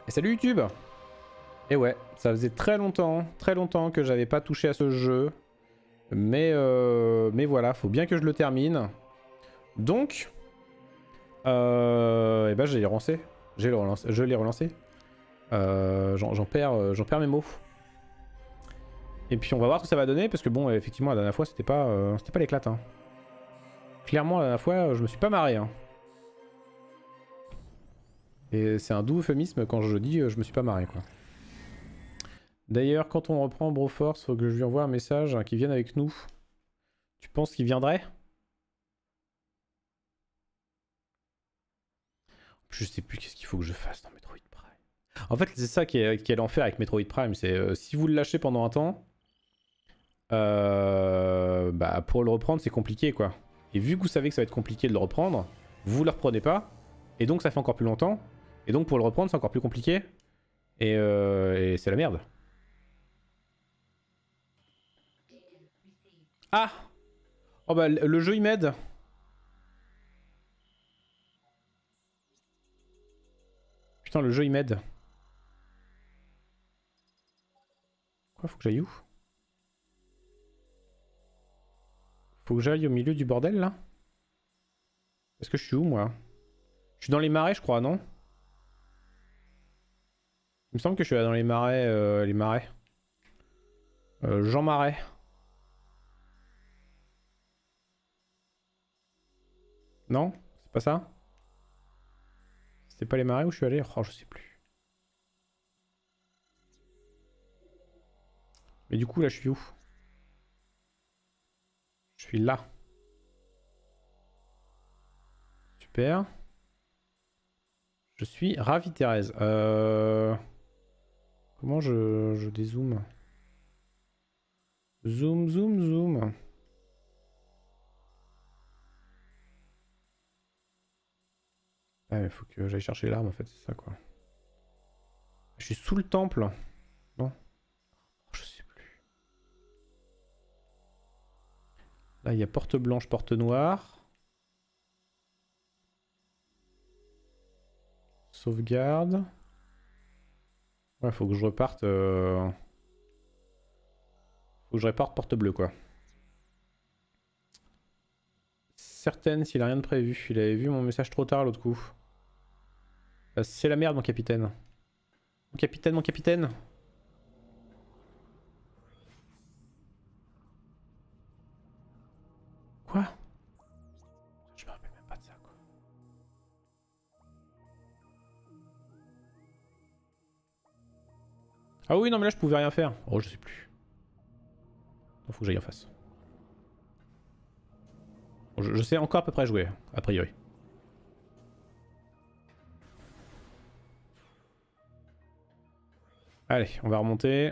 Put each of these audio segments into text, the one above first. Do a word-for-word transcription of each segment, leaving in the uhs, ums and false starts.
Et salut YouTube. Et ouais, ça faisait très longtemps, très longtemps que j'avais pas touché à ce jeu. Mais, euh, mais voilà, faut bien que je le termine. Donc, euh, et ben j'ai relancé. J'ai relancé. Je l'ai relancé. Euh, J'en perds, j'en perds mes mots. Et puis on va voir ce que ça va donner, parce que bon, effectivement, la dernière fois, c'était pas, euh, c'était pas l'éclate. Hein. Clairement, la dernière fois, je me suis pas marré. Hein. Et c'est un doux euphémisme quand je dis euh, je me suis pas marré, quoi. D'ailleurs, quand on reprend Broforce, faut que je lui envoie un message hein, qu'il vienne avec nous. Tu penses qu'il viendrait? Je sais plus qu'est-ce qu'il faut que je fasse dans Metroid Prime. En fait, c'est ça qui est, qui est l'enfer avec Metroid Prime. C'est euh, si vous le lâchez pendant un temps, euh, bah, pour le reprendre, c'est compliqué, quoi. Et vu que vous savez que ça va être compliqué de le reprendre, vous le reprenez pas. Et donc, ça fait encore plus longtemps. Et donc, pour le reprendre, c'est encore plus compliqué. Et, euh, et c'est la merde. Ah! Oh bah, le jeu, il m'aide. Putain, le jeu, il m'aide. Quoi, faut que j'aille où? Faut que j'aille au milieu du bordel, là? Est-ce que je suis où, moi? Je suis dans les marais, je crois, non? Il me semble que je suis là dans les marais, euh, les marais. Euh, Jean Marais. Non? C'est pas ça? C'était pas les marais où je suis allé? Oh, je sais plus. Mais du coup, là, je suis où? Je suis là. Super. Je suis ravi, Thérèse. Euh... Comment je, je dézoome? Zoom, zoom, zoom. Ah, mais faut que j'aille chercher l'arme, en fait, c'est ça, quoi. Je suis sous le temple. Non? Je sais plus. Là, il y a porte blanche, porte noire. Sauvegarde. Ouais, faut que je reparte... Euh... Faut que je reparte porte bleue, quoi. Certaine s'il a rien de prévu. Il avait vu mon message trop tard l'autre coup. Euh, C'est la merde, mon capitaine. Mon capitaine, mon capitaine. Quoi? Je me rappelle même pas de ça, quoi. Ah oui, non, mais là, je pouvais rien faire. Oh, je sais plus. Il faut que j'aille en face. Bon, je, je sais encore à peu près jouer, a priori. Allez, on va remonter.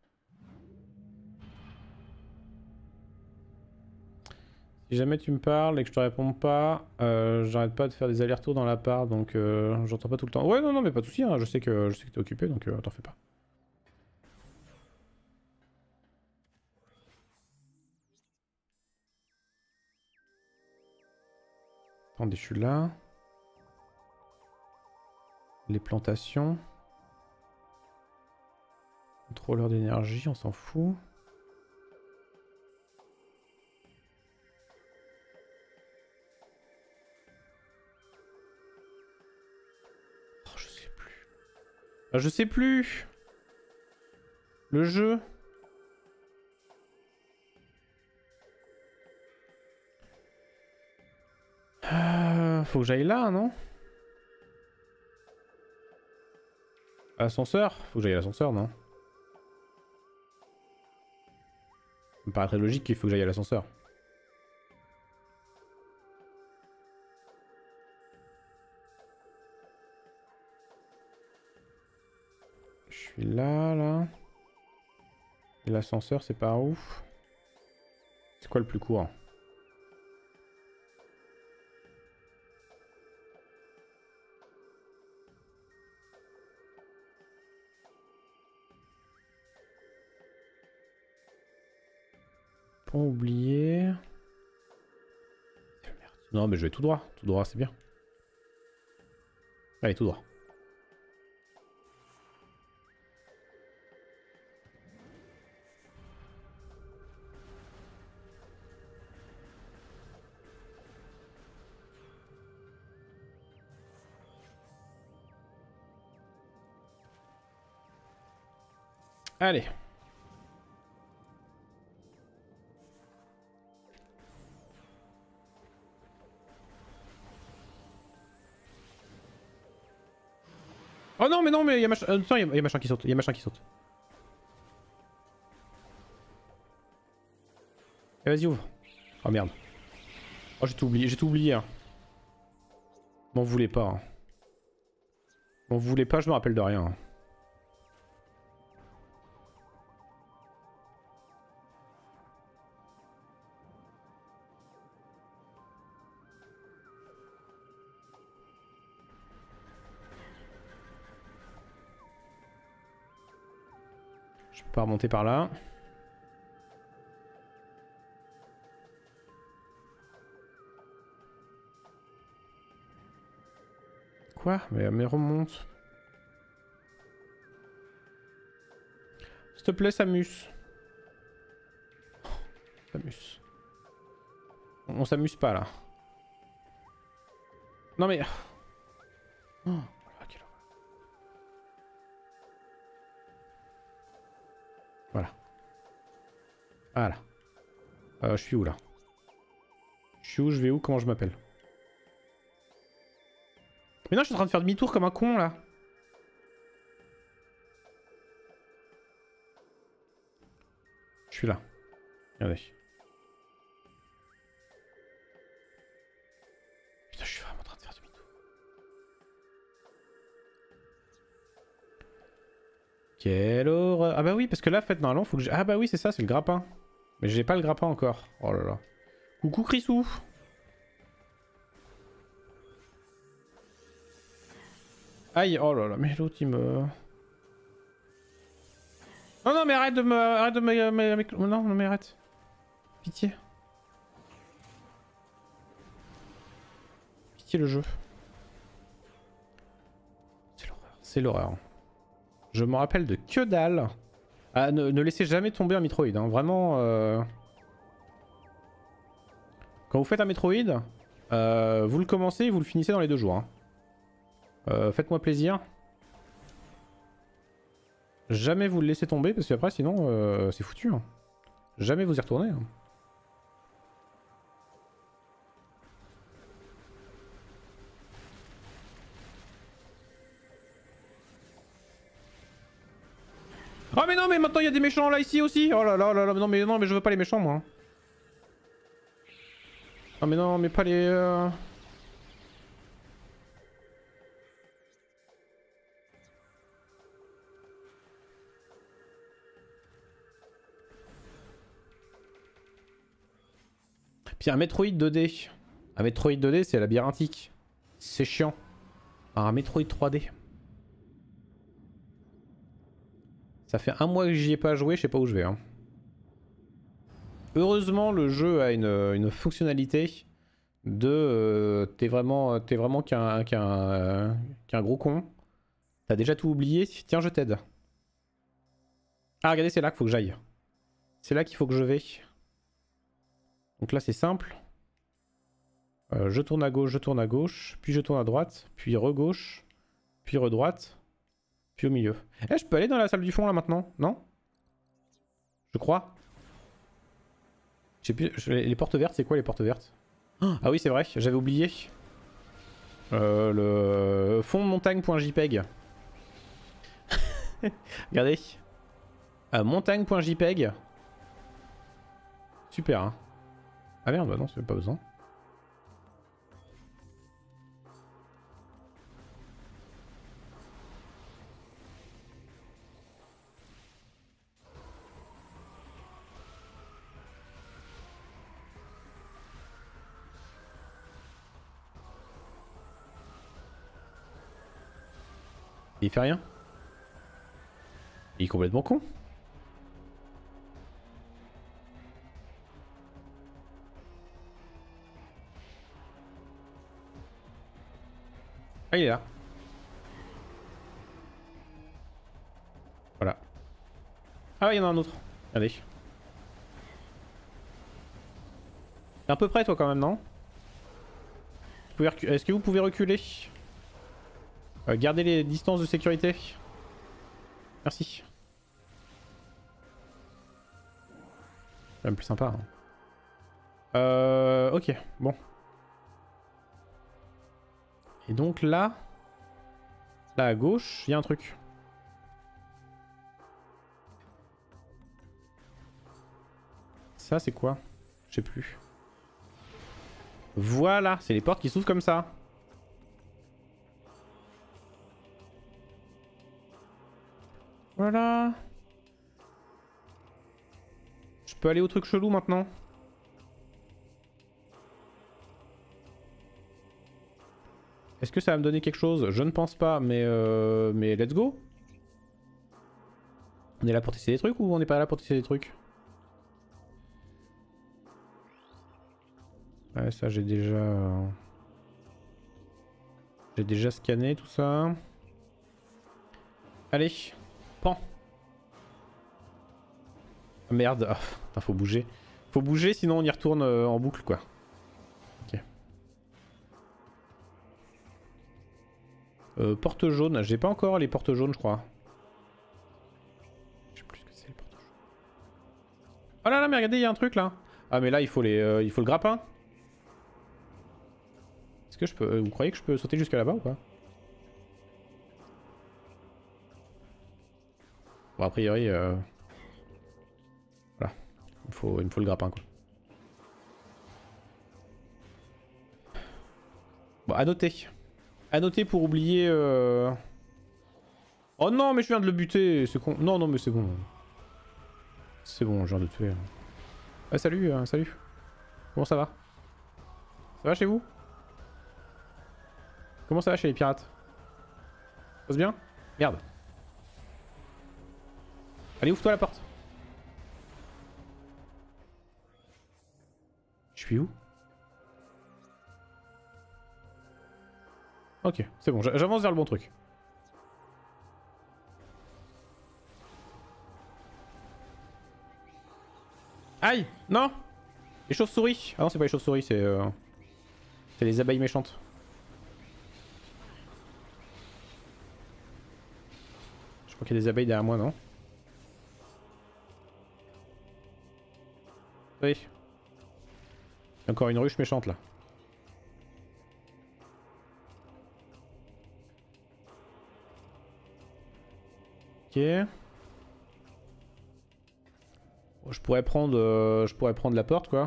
Si jamais tu me parles et que je te réponds pas, euh, j'arrête pas de faire des allers-retours dans l'appart, donc euh, j'entends pas tout le temps. Ouais, non, non, mais pas de soucis, hein, je sais que, je sais que t'es occupé, donc euh, t'en fais pas. Attendez, je suis là. Les plantations. Contrôleur d'énergie, on s'en fout. Oh, je sais plus. Ah, je sais plus. Le jeu. Euh, faut que j'aille là, non? Ascenseur? Faut que j'aille à l'ascenseur, non? Ça me paraît très logique qu'il faut que j'aille à l'ascenseur. Je suis là, là. Et l'ascenseur, c'est par où? C'est quoi le plus court? Pont oublié. Non, mais je vais tout droit. Tout droit, c'est bien. Allez, tout droit. Allez. Oh non mais non mais il y a machin... Euh, attends, il y a machin qui saute, il y a machin qui saute. Et vas-y ouvre. Oh merde. Oh j'ai tout oublié, j'ai tout oublié. Hein. M'en voulez pas. Hein. M'en voulez pas, je me rappelle de rien. Hein. Je peux pas remonter par là. Quoi? Mais, mais remonte. S'il te plaît, Samus. Samus. On, on s'amuse pas là. Non mais... Oh, quelle horreur. Voilà. Voilà. Euh, je suis où là? Je suis où? Je vais où? Comment je m'appelle? Mais non, je suis en train de faire demi-tour comme un con là. Je suis là. Regardez. Putain, je suis vraiment en train de faire demi-tour. Quelle horreur. Ah bah oui, parce que là, en fait, normalement, faut que je... Ah bah oui, c'est ça, c'est le grappin. Mais j'ai pas le grappin encore. Oh là là. Coucou Chrisou. Aïe, oh là là, mais l'autre il me... Non, non, mais arrête de me... Arrête de me... me... me... Non, non, mais arrête. Pitié. Pitié le jeu. C'est l'horreur. C'est l'horreur. Je me rappelle de que dalle. Ah, ne, ne laissez jamais tomber un Metroid, hein. Vraiment... Euh... Quand vous faites un Metroid, euh, vous le commencez et vous le finissez dans les deux jours. Hein. Euh, Faites-moi plaisir. Jamais vous le laissez tomber parce qu'après sinon euh, c'est foutu. Hein. Jamais vous y retournez. Hein. Oh mais non mais maintenant il y a des méchants là ici aussi. Oh là là là là non mais non mais je veux pas les méchants moi. Non mais non mais pas les... Euh... Puis un Metroid deux D. Un Metroid deux D c'est labyrinthique. C'est chiant. Alors, un Metroid trois D. Ça fait un mois que j'y ai pas joué, je sais pas où je vais. Hein. Heureusement le jeu a une, une fonctionnalité de... Euh, t'es vraiment, t'es vraiment qu'un qu'un euh, qu'un gros con. T'as déjà tout oublié. Tiens je t'aide. Ah regardez c'est là qu'il faut que j'aille. C'est là qu'il faut que je vais. Donc là c'est simple. Euh, je tourne à gauche, je tourne à gauche, puis je tourne à droite, puis re-gauche, puis re-droite, puis au milieu. Eh, je peux aller dans la salle du fond là maintenant? Non? Je crois. Je sais plus, je, les portes vertes, c'est quoi les portes vertes? Ah oui c'est vrai, j'avais oublié. Euh, le fond de montagne.jpg. Regardez. Euh, montagne.jpg. Super hein. Ah merde, bah non, c'est pas besoin. Il fait rien. Il est complètement con. Ah, il est là. Voilà. Ah, il y en a un autre. Allez. T'es un peu près, toi, quand même, non? Est-ce que vous pouvez reculer? euh, Gardez les distances de sécurité. Merci. C'est même plus sympa. Hein. Euh... Ok, bon. Et donc là... Là à gauche, il y a un truc. Ça c'est quoi? Je sais plus. Voilà, c'est les portes qui s'ouvrent comme ça. Voilà. Je peux aller au truc chelou maintenant. Est-ce que ça va me donner quelque chose? Je ne pense pas, mais euh, mais let's go. On est là pour tester des trucs ou on n'est pas là pour tester des trucs? Ouais, ça j'ai déjà... J'ai déjà scanné tout ça. Allez, pan. Ah, merde, ah, putain, faut bouger. Faut bouger sinon on y retourne euh, en boucle quoi. Ok. Euh, porte jaune, j'ai pas encore les portes jaunes je crois. Je sais plus ce que c'est les portes jaunes. Oh là là mais regardez il y a un truc là. Ah mais là il faut les, euh, il faut le grappin. Est-ce que je peux... Vous croyez que je peux sauter jusqu'à là-bas ou pas? Bon a priori... Euh... Voilà. Il me, faut... il me faut le grappin quoi. Bon à noter. À noter pour oublier... Euh... Oh non mais je viens de le buter. C'est con. Non non mais c'est bon. C'est bon, je viens de le tuer. Ah salut, euh, salut. Comment ça va? Ça va chez vous? Comment ça va chez les pirates? Ça passe bien? Merde. Allez, ouvre-toi la porte. Je suis où? Ok, c'est bon, j'avance vers le bon truc. Aïe! Non! Les chauves-souris! Ah non, c'est pas les chauves-souris, c'est... Euh... C'est les abeilles méchantes. Je crois qu'il y a des abeilles derrière moi, non? Oui. Il y a encore une ruche méchante là. Ok. Bon, je pourrais prendre, euh, je pourrais prendre la porte quoi.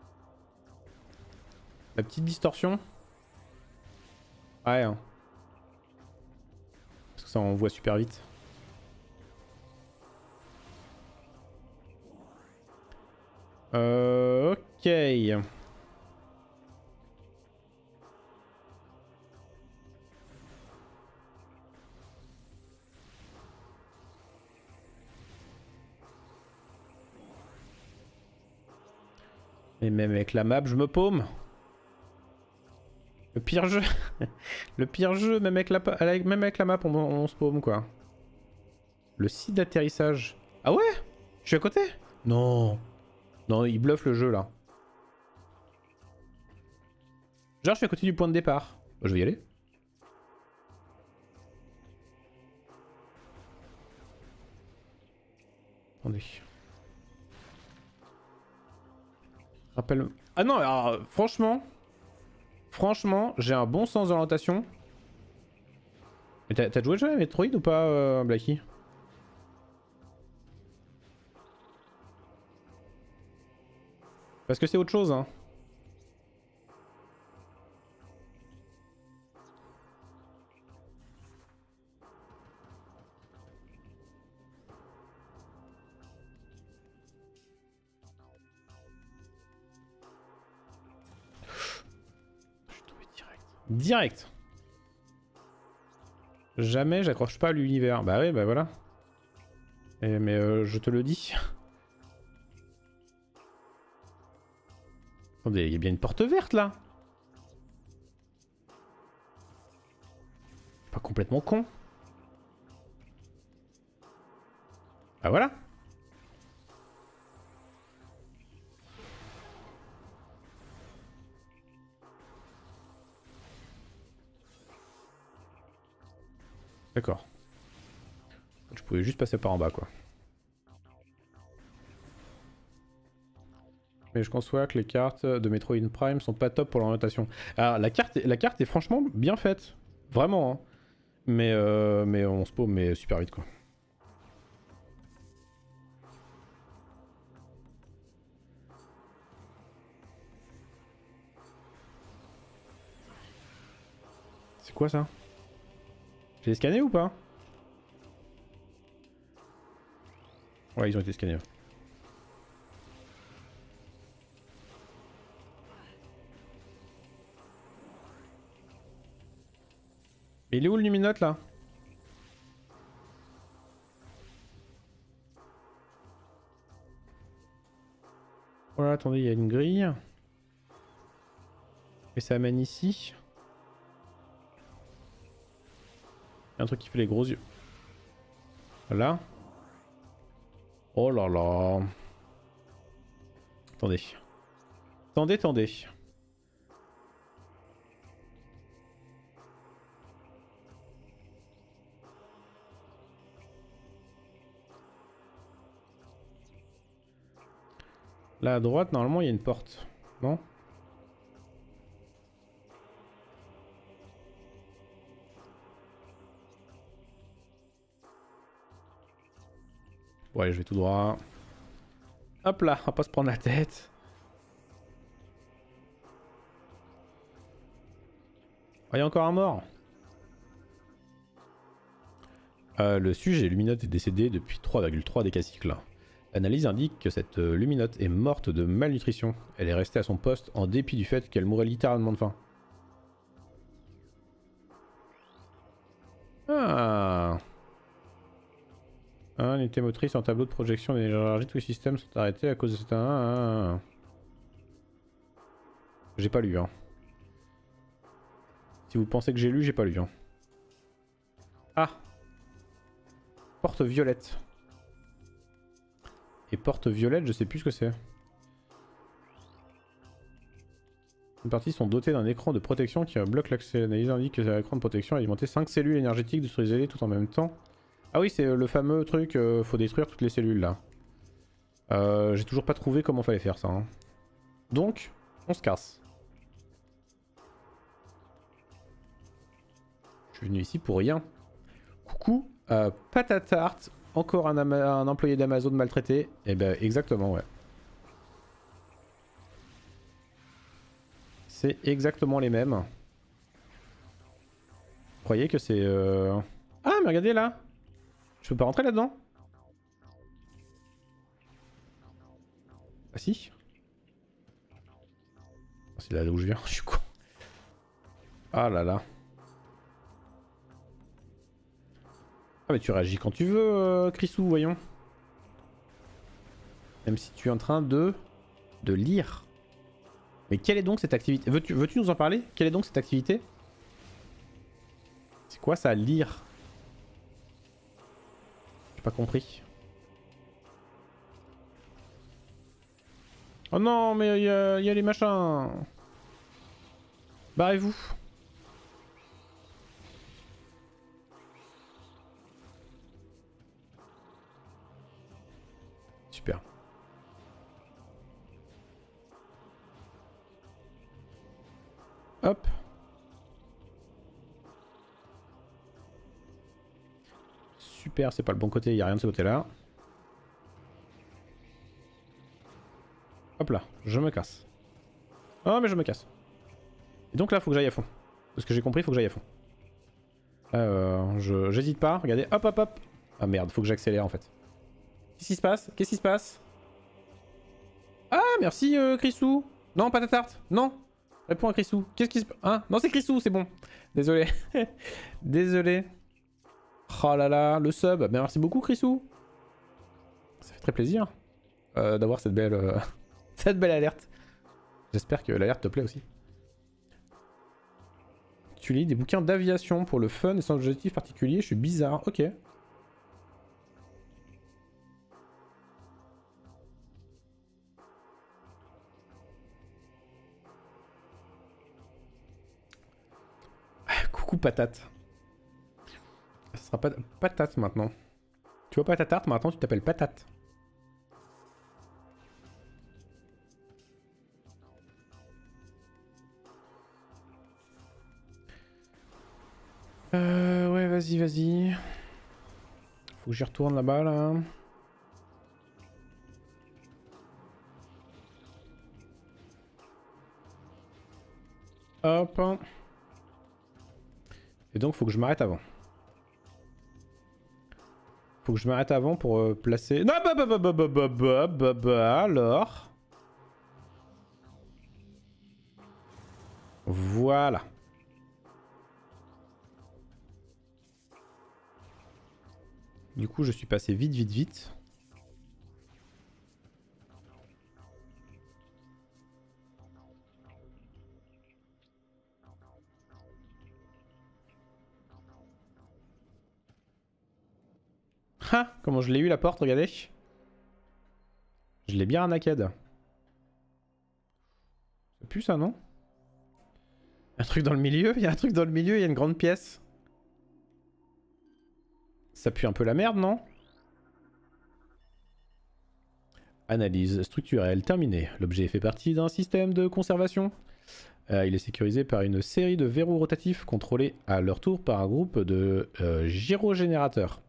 La petite distorsion. Ouais. Hein. Parce que ça on voit super vite. Euh, ok. Et même avec la map, je me paume. Le pire jeu. Le pire jeu, même avec la, même avec la map, on, on se paume quoi. Le site d'atterrissage. Ah ouais? Je suis à côté? Non. Non, il bluffe le jeu là. Genre, je suis à côté du point de départ. Bah, je vais y aller. Attendez. Rappelle... Ah non, alors, franchement... Franchement, j'ai un bon sens d'orientation. Mais t'as joué déjà à Metroid ou pas, euh, Blacky? Parce que c'est autre chose, hein. Direct. Jamais j'accroche pas à l'univers. Bah ouais, bah voilà. Et, mais euh, je te le dis. Attendez, il y a bien une porte verte là. Pas complètement con. Bah voilà. D'accord. Je pouvais juste passer par en bas quoi. Mais je conçois que les cartes de Metroid Prime sont pas top pour l'orientation. Alors la carte, la carte est franchement bien faite. Vraiment. Hein. Mais, euh, mais on se paume mais super vite quoi. C'est quoi ça? J'ai scanné ou pas? Ouais, ils ont été scannés. Mais il est où le Luminote là? Voilà, attendez, il y a une grille. Et ça amène ici. Il y a un truc qui fait les gros yeux. Voilà. Oh là là. Attendez. Attendez, attendez. Là à droite, normalement, il y a une porte. Non? Bon allez, je vais tout droit. Hop là, on va pas se prendre la tête. Oh, il y a encore un mort. Euh, le sujet Luminote est décédé depuis trois virgule trois décacycles. L'analyse indique que cette euh, Luminote est morte de malnutrition. Elle est restée à son poste en dépit du fait qu'elle mourait littéralement de faim. Ah. Un unité motrice en tableau de projection d'énergie, tous les systèmes sont arrêtés à cause de cet... Ah. J'ai pas lu, hein. Si vous pensez que j'ai lu, j'ai pas lu, hein. Ah. Porte violette. Et porte violette, je sais plus ce que c'est. Une partie sont dotées d'un écran de protection qui bloque l'accès. L'analyse indique que l'écran de protection a alimenté cinq cellules énergétiques détruisées tout en même temps. Ah oui, c'est le fameux truc, euh, faut détruire toutes les cellules là. Euh, J'ai toujours pas trouvé comment fallait faire ça. Hein. Donc, on se casse. Je suis venu ici pour rien. Coucou, euh, patatarte, encore un, un employé d'Amazon maltraité. Et ben exactement, ouais. C'est exactement les mêmes. Vous croyez que c'est... Euh... Ah mais regardez là. Je peux pas rentrer là-dedans? Ah si. C'est là d'où je viens, je suis con. Ah là là. Ah mais tu réagis quand tu veux, euh, Chrisou, voyons. Même si tu es en train de... de lire. Mais quelle est donc cette activité? Veux-tu veux-tu nous en parler? Quelle est donc cette activité? C'est quoi ça, lire? J'ai pas compris. Oh non, mais il y, y a les machins. Barrez-vous. Super. Hop. Super, c'est pas le bon côté, il n'y a rien de ce côté-là. Hop là, je me casse. Oh mais je me casse. Et donc là, faut que j'aille à fond. De ce que j'ai compris, faut que j'aille à fond. Euh, je j'hésite pas, regardez, hop hop hop. Ah merde, faut que j'accélère en fait. Qu'est-ce qui se passe? Qu'est-ce qui se passe? Ah merci euh, Chrisou. Non, pas ta tarte. Non. Réponds à Chrisou. Qu'est-ce qui se passe? Hein? Non, c'est Chrisou, c'est bon. Désolé. Désolé. Oh là là, le sub. Merci beaucoup Chrisou. Ça fait très plaisir euh, d'avoir cette belle, euh, cette belle alerte. J'espère que l'alerte te plaît aussi. Tu lis des bouquins d'aviation pour le fun et sans objectif particulier. Je suis bizarre. Ok. Coucou patate. Ça sera pas patate maintenant. Tu vois pas ta tarte maintenant, tu t'appelles patate. Euh, ouais, vas-y, vas-y. Faut que j'y retourne là-bas, là. Hop. Et donc, faut que je m'arrête avant. Faut que je m'arrête avant pour euh, placer... Non, bah, bah, bah, bah, bah, bah, bah, bah, bah, alors... Voilà. Du coup, je suis passé vite, vite, vite. Ah, comment je l'ai eu la porte, regardez. Je l'ai bien arnaqué. C'est plus ça, non? Un truc dans le milieu, il y a un truc dans le milieu, il y a une grande pièce. Ça pue un peu la merde, non? Analyse structurelle terminée. L'objet fait partie d'un système de conservation. Euh, il est sécurisé par une série de verrous rotatifs contrôlés à leur tour par un groupe de euh, gyrogénérateurs.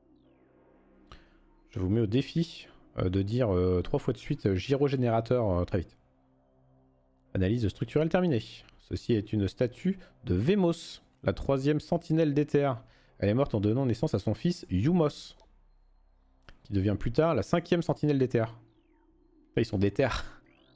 Je vous mets au défi euh, de dire euh, trois fois de suite euh, gyrogénérateur euh, très vite. Analyse structurelle terminée. Ceci est une statue de Vemos, la troisième sentinelle d'Éther. Elle est morte en donnant naissance à son fils Yumos, qui devient plus tard la cinquième sentinelle d'Éther. Là, ils sont d'Éther.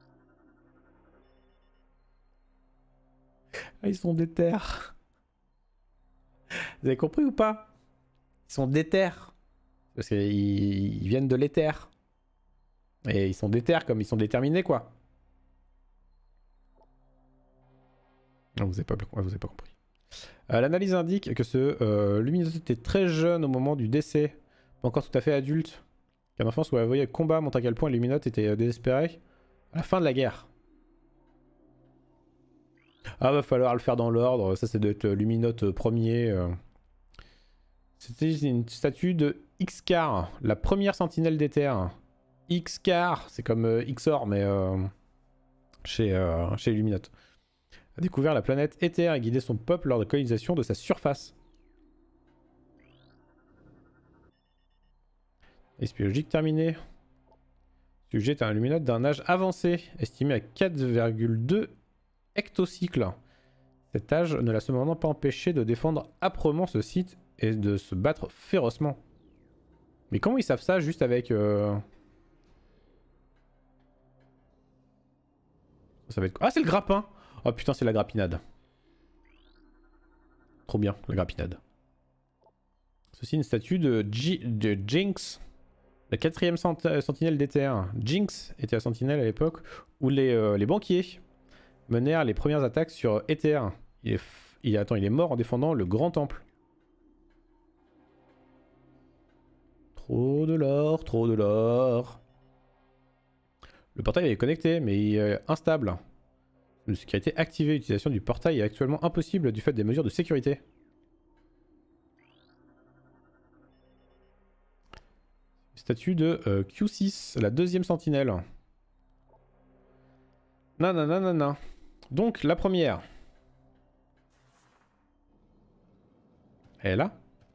Ah, ils sont d'Éther. Vous avez compris ou pas? Ils sont d'Éther. Parce qu'ils ils viennent de l'Éther. Et ils sont d'Éther comme ils sont déterminés, quoi. Non, vous n'avez pas, vous avez pas compris. Euh, L'analyse indique que ce euh, Luminos était très jeune au moment du décès, pas encore tout à fait adulte. Qu'un enfant soit envoyé au combat montre à quel point Luminot était euh, désespéré à la fin de la guerre. Ah, va falloir le faire dans l'ordre. Ça, c'est d'être Luminot premier. Euh. C'était une statue de Ixcar, la première sentinelle d'Éther. Ixcar, c'est comme euh, Ixor, mais euh, chez, euh, chez Luminot. A découvert la planète Éther et guidé son peuple lors de colonisation de sa surface. Espiologique terminé. Sujet est un Luminot d'un âge avancé, estimé à quatre virgule deux hectocycles. Cet âge ne l'a cependant pas empêché de défendre âprement ce site et de se battre férocement. Mais comment ils savent ça juste avec... Euh... Ça va être... Ah, c'est le grappin! Oh putain, c'est la grappinade. Trop bien, la grappinade. Ceci est une statue de, G... de Jinx, la quatrième sent... sentinelle d'Éther. Jinx était la sentinelle à l'époque où les, euh, les banquiers menèrent les premières attaques sur Éther. Il est... Il... Attends, il est mort en défendant le grand temple. Trop de l'or, trop de l'or. Le portail est connecté, mais il est instable. Une sécurité activée. L'utilisation du portail est actuellement impossible du fait des mesures de sécurité. Statue de euh, Q six, la deuxième sentinelle. Non, non, non, non, non. Donc, la première. Elle est là.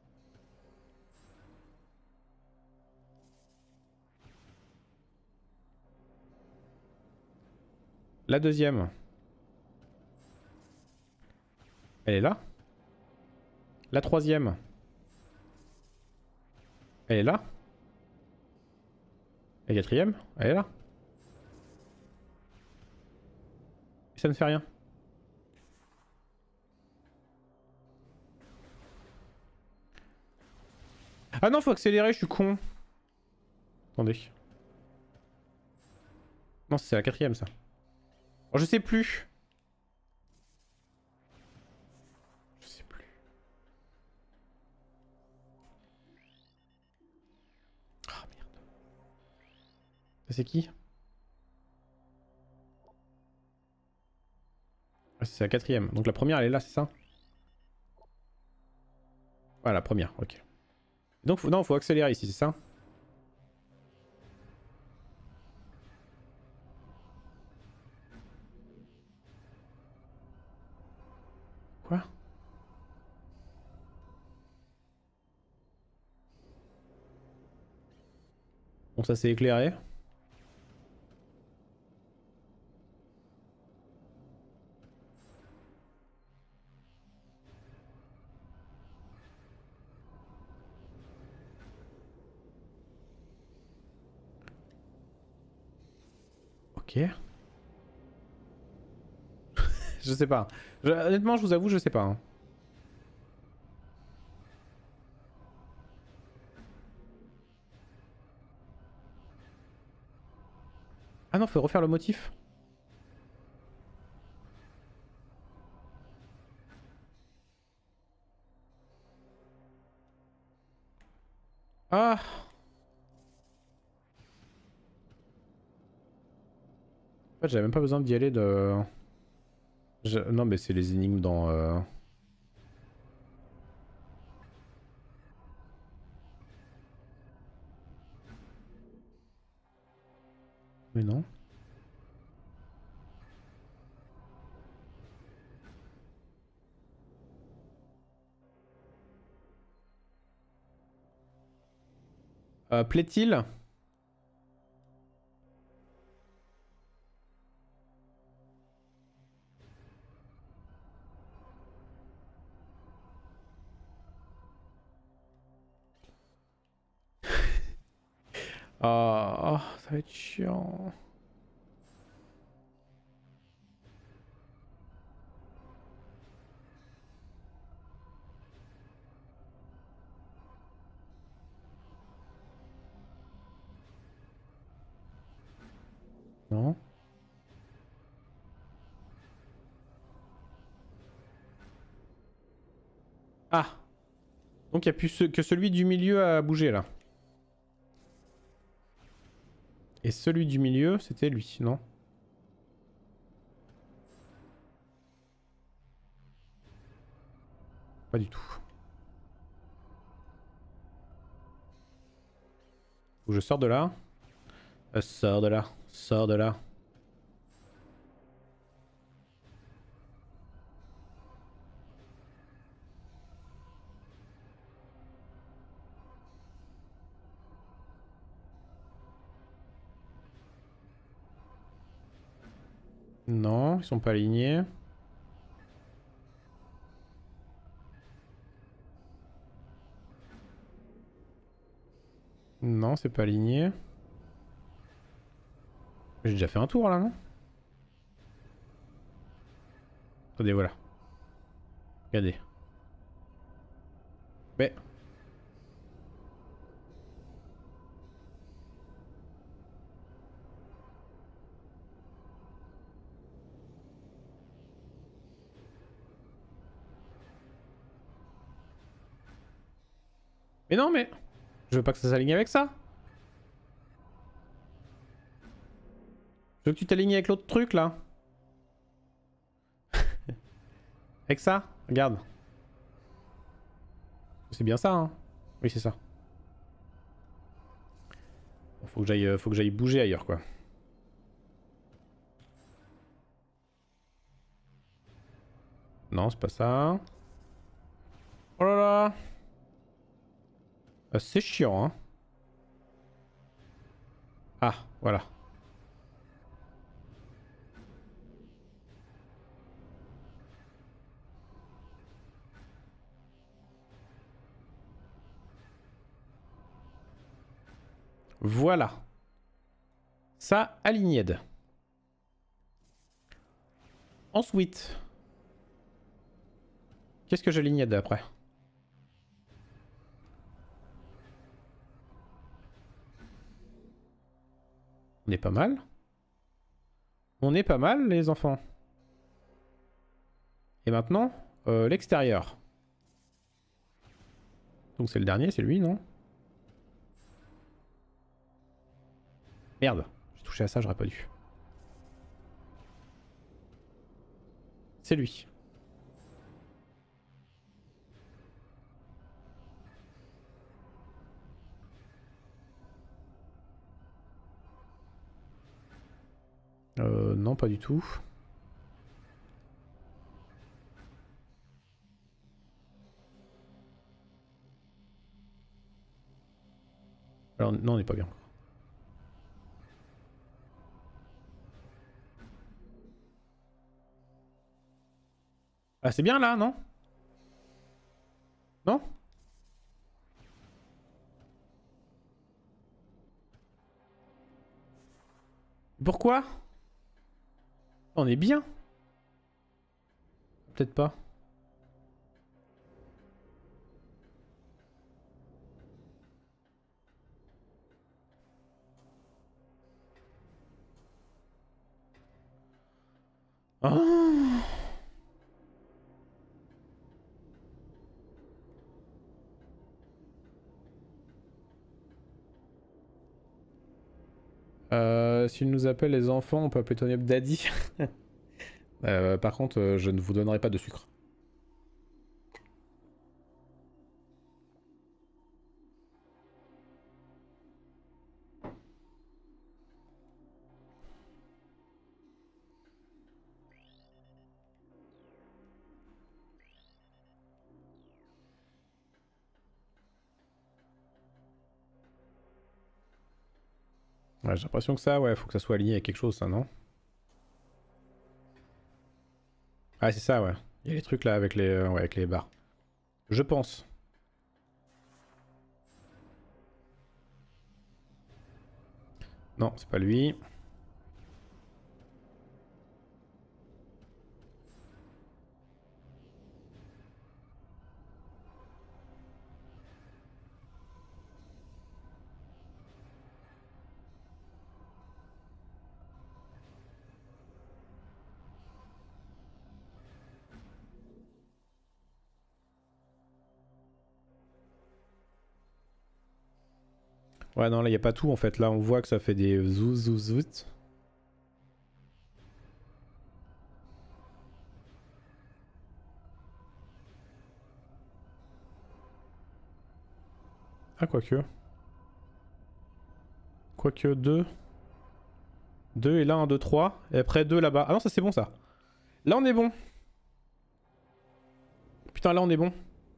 La deuxième. Elle est là. La troisième. Elle est là. La quatrième. Elle est là. Et ça ne fait rien. Ah non, faut accélérer, je suis con. Attendez. Non, c'est la quatrième, ça. Oh, je sais plus. Je sais plus. Ah, merde. Ça, c'est qui? Ah, c'est la quatrième. Donc la première, elle est là, c'est ça? Voilà, la première, ok. Donc, faut... non, faut accélérer ici, c'est ça? Quoi? Bon, ça s'est éclairé. Ok. Je sais pas. Je, honnêtement, je vous avoue, je sais pas. Hein. Ah non, faut refaire le motif. Ah. En fait, j'avais même pas besoin d'y aller de... Je... Non, mais c'est les énigmes dans... Euh... Mais non. Euh, plaît-il? Ah, ça va être chiant. Non. Ah. Donc il n'y a plus ce... que celui du milieu à bouger là. Et celui du milieu, c'était lui, non? Pas du tout. Faut que je sors de là. Euh, sors de là. Sors de là. Non, ils sont pas alignés. Non, c'est pas aligné. J'ai déjà fait un tour là, non? Attendez, voilà. Regardez. Mais... Mais non, mais... Je veux pas que ça s'aligne avec ça. Je veux que tu t'alignes avec l'autre truc là. Avec ça. Regarde. C'est bien ça, hein. Oui, c'est ça. Faut que j'aille, faut que j'aille bouger ailleurs, quoi. Non, c'est pas ça. Oh là là. Ah, c'est chiant, hein. Ah, voilà. Voilà. Ça, aligné. Ensuite. Qu'est-ce que j'alignais après? On est pas mal. On est pas mal, les enfants. Et maintenant, euh, l'extérieur. Donc c'est le dernier, c'est lui, non? Merde, j'ai touché à ça, j'aurais pas dû. C'est lui. Euh, non, pas du tout. Alors, non, on n'est pas bien. Ah c'est bien là, non? Non? Pourquoi? On est bien? Peut-être pas. Ah. Euh, S'il nous appelle les enfants, on peut appeler Tony Hawk Daddy. euh, par contre, euh, je ne vous donnerai pas de sucre. Ouais, j'ai l'impression que ça, ouais, faut que ça soit lié à quelque chose, ça, non? Ah, c'est ça, ouais. Il y a les trucs là avec les, euh, ouais, avec les barres. Je pense. Non, c'est pas lui. Ouais, non, là, il n'y a pas tout, en fait. Là, on voit que ça fait des zou zou zout. Ah, quoique. Quoique, deux. deux et là, un, deux, trois. Et après, deux là-bas. Ah non, ça, c'est bon, ça. Là, on est bon. Putain, là, on est bon.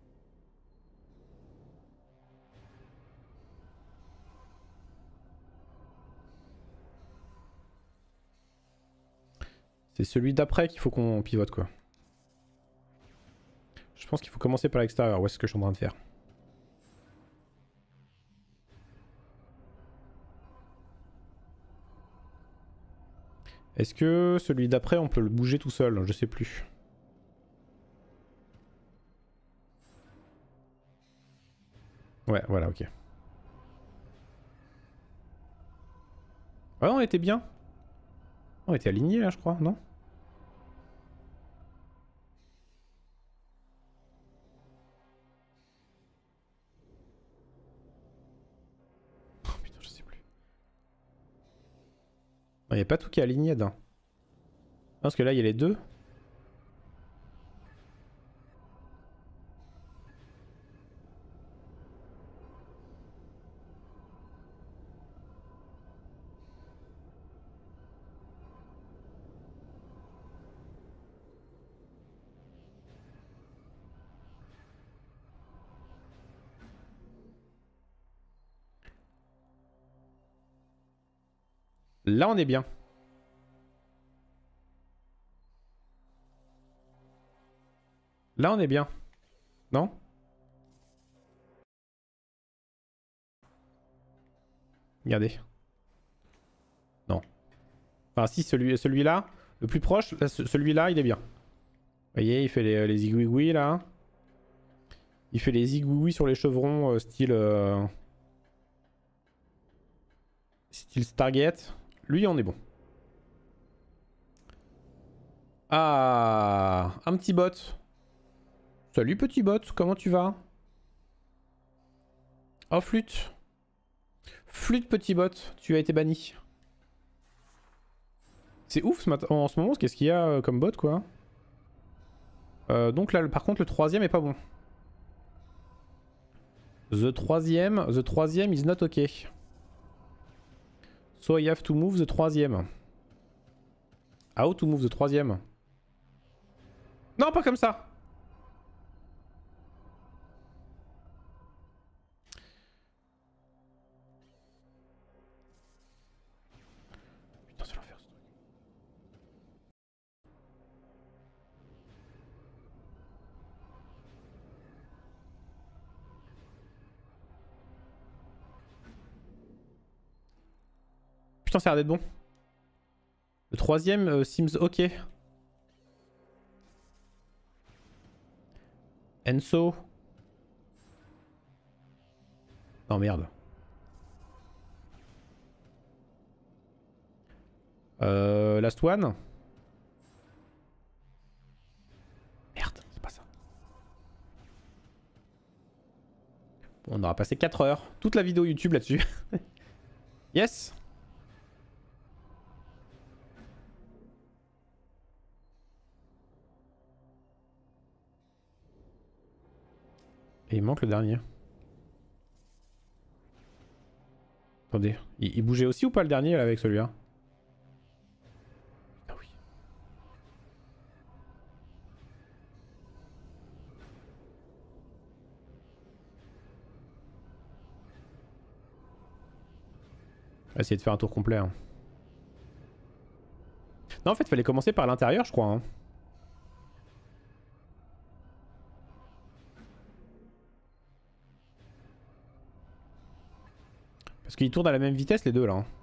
C'est celui d'après qu'il faut qu'on pivote, quoi. Je pense qu'il faut commencer par l'extérieur. Ouais, c'est ce que je suis en train de faire. Est-ce que celui d'après, on peut le bouger tout seul? Je sais plus. Ouais, voilà, ok. Ah non, on était bien. On était alignés, là, je crois, non? Oh putain, je sais plus. Il n'y a pas tout qui est aligné, d'un. Parce que là, il y a les deux. Là, on est bien. Là, on est bien. Non? Regardez. Non. Enfin, si, celui, celui-là, le plus proche, celui-là, il est bien. Vous voyez, il fait les, les zigouigouis, là. Il fait les zigouigouis sur les chevrons, euh, style... Euh, style Stargate. Lui, on est bon. Ah, un petit bot. Salut, petit bot, comment tu vas? Oh, flûte. Flûte, petit bot, tu as été banni. C'est ouf ce matin. En ce moment, qu'est-ce qu'il y a euh, comme bot, quoi? euh, Donc là, par contre, le troisième est pas bon. The troisième, the troisième is not okay. So I have to move the troisième. How to move the troisième? Non, pas comme ça. Putain, c'est l'enfer ce truc. putain, ça a l'air d'être bon. Le troisième euh, seems ok. Enso. Non, merde. Euh, last one. Merde, c'est pas ça. Bon, on aura passé quatre heures. Toute la vidéo YouTube là-dessus. Yes. Et il manque le dernier. Attendez, il, il bougeait aussi ou pas le dernier là, avec celui-là? Ah oui. On va essayer de faire un tour complet. Hein. Non, en fait, il fallait commencer par l'intérieur, je crois. Hein. Parce qu'ils tournent à la même vitesse les deux là. Hein.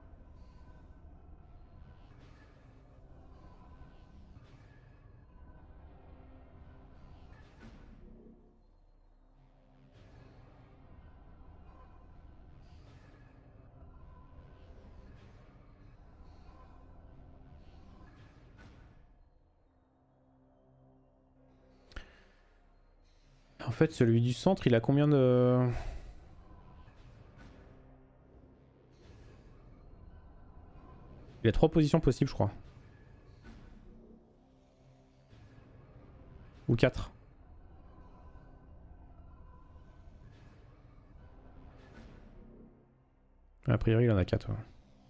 En fait, celui du centre, il a combien de... Il a trois positions possibles, je crois. Ou quatre. A priori, il en a quatre. Ouais.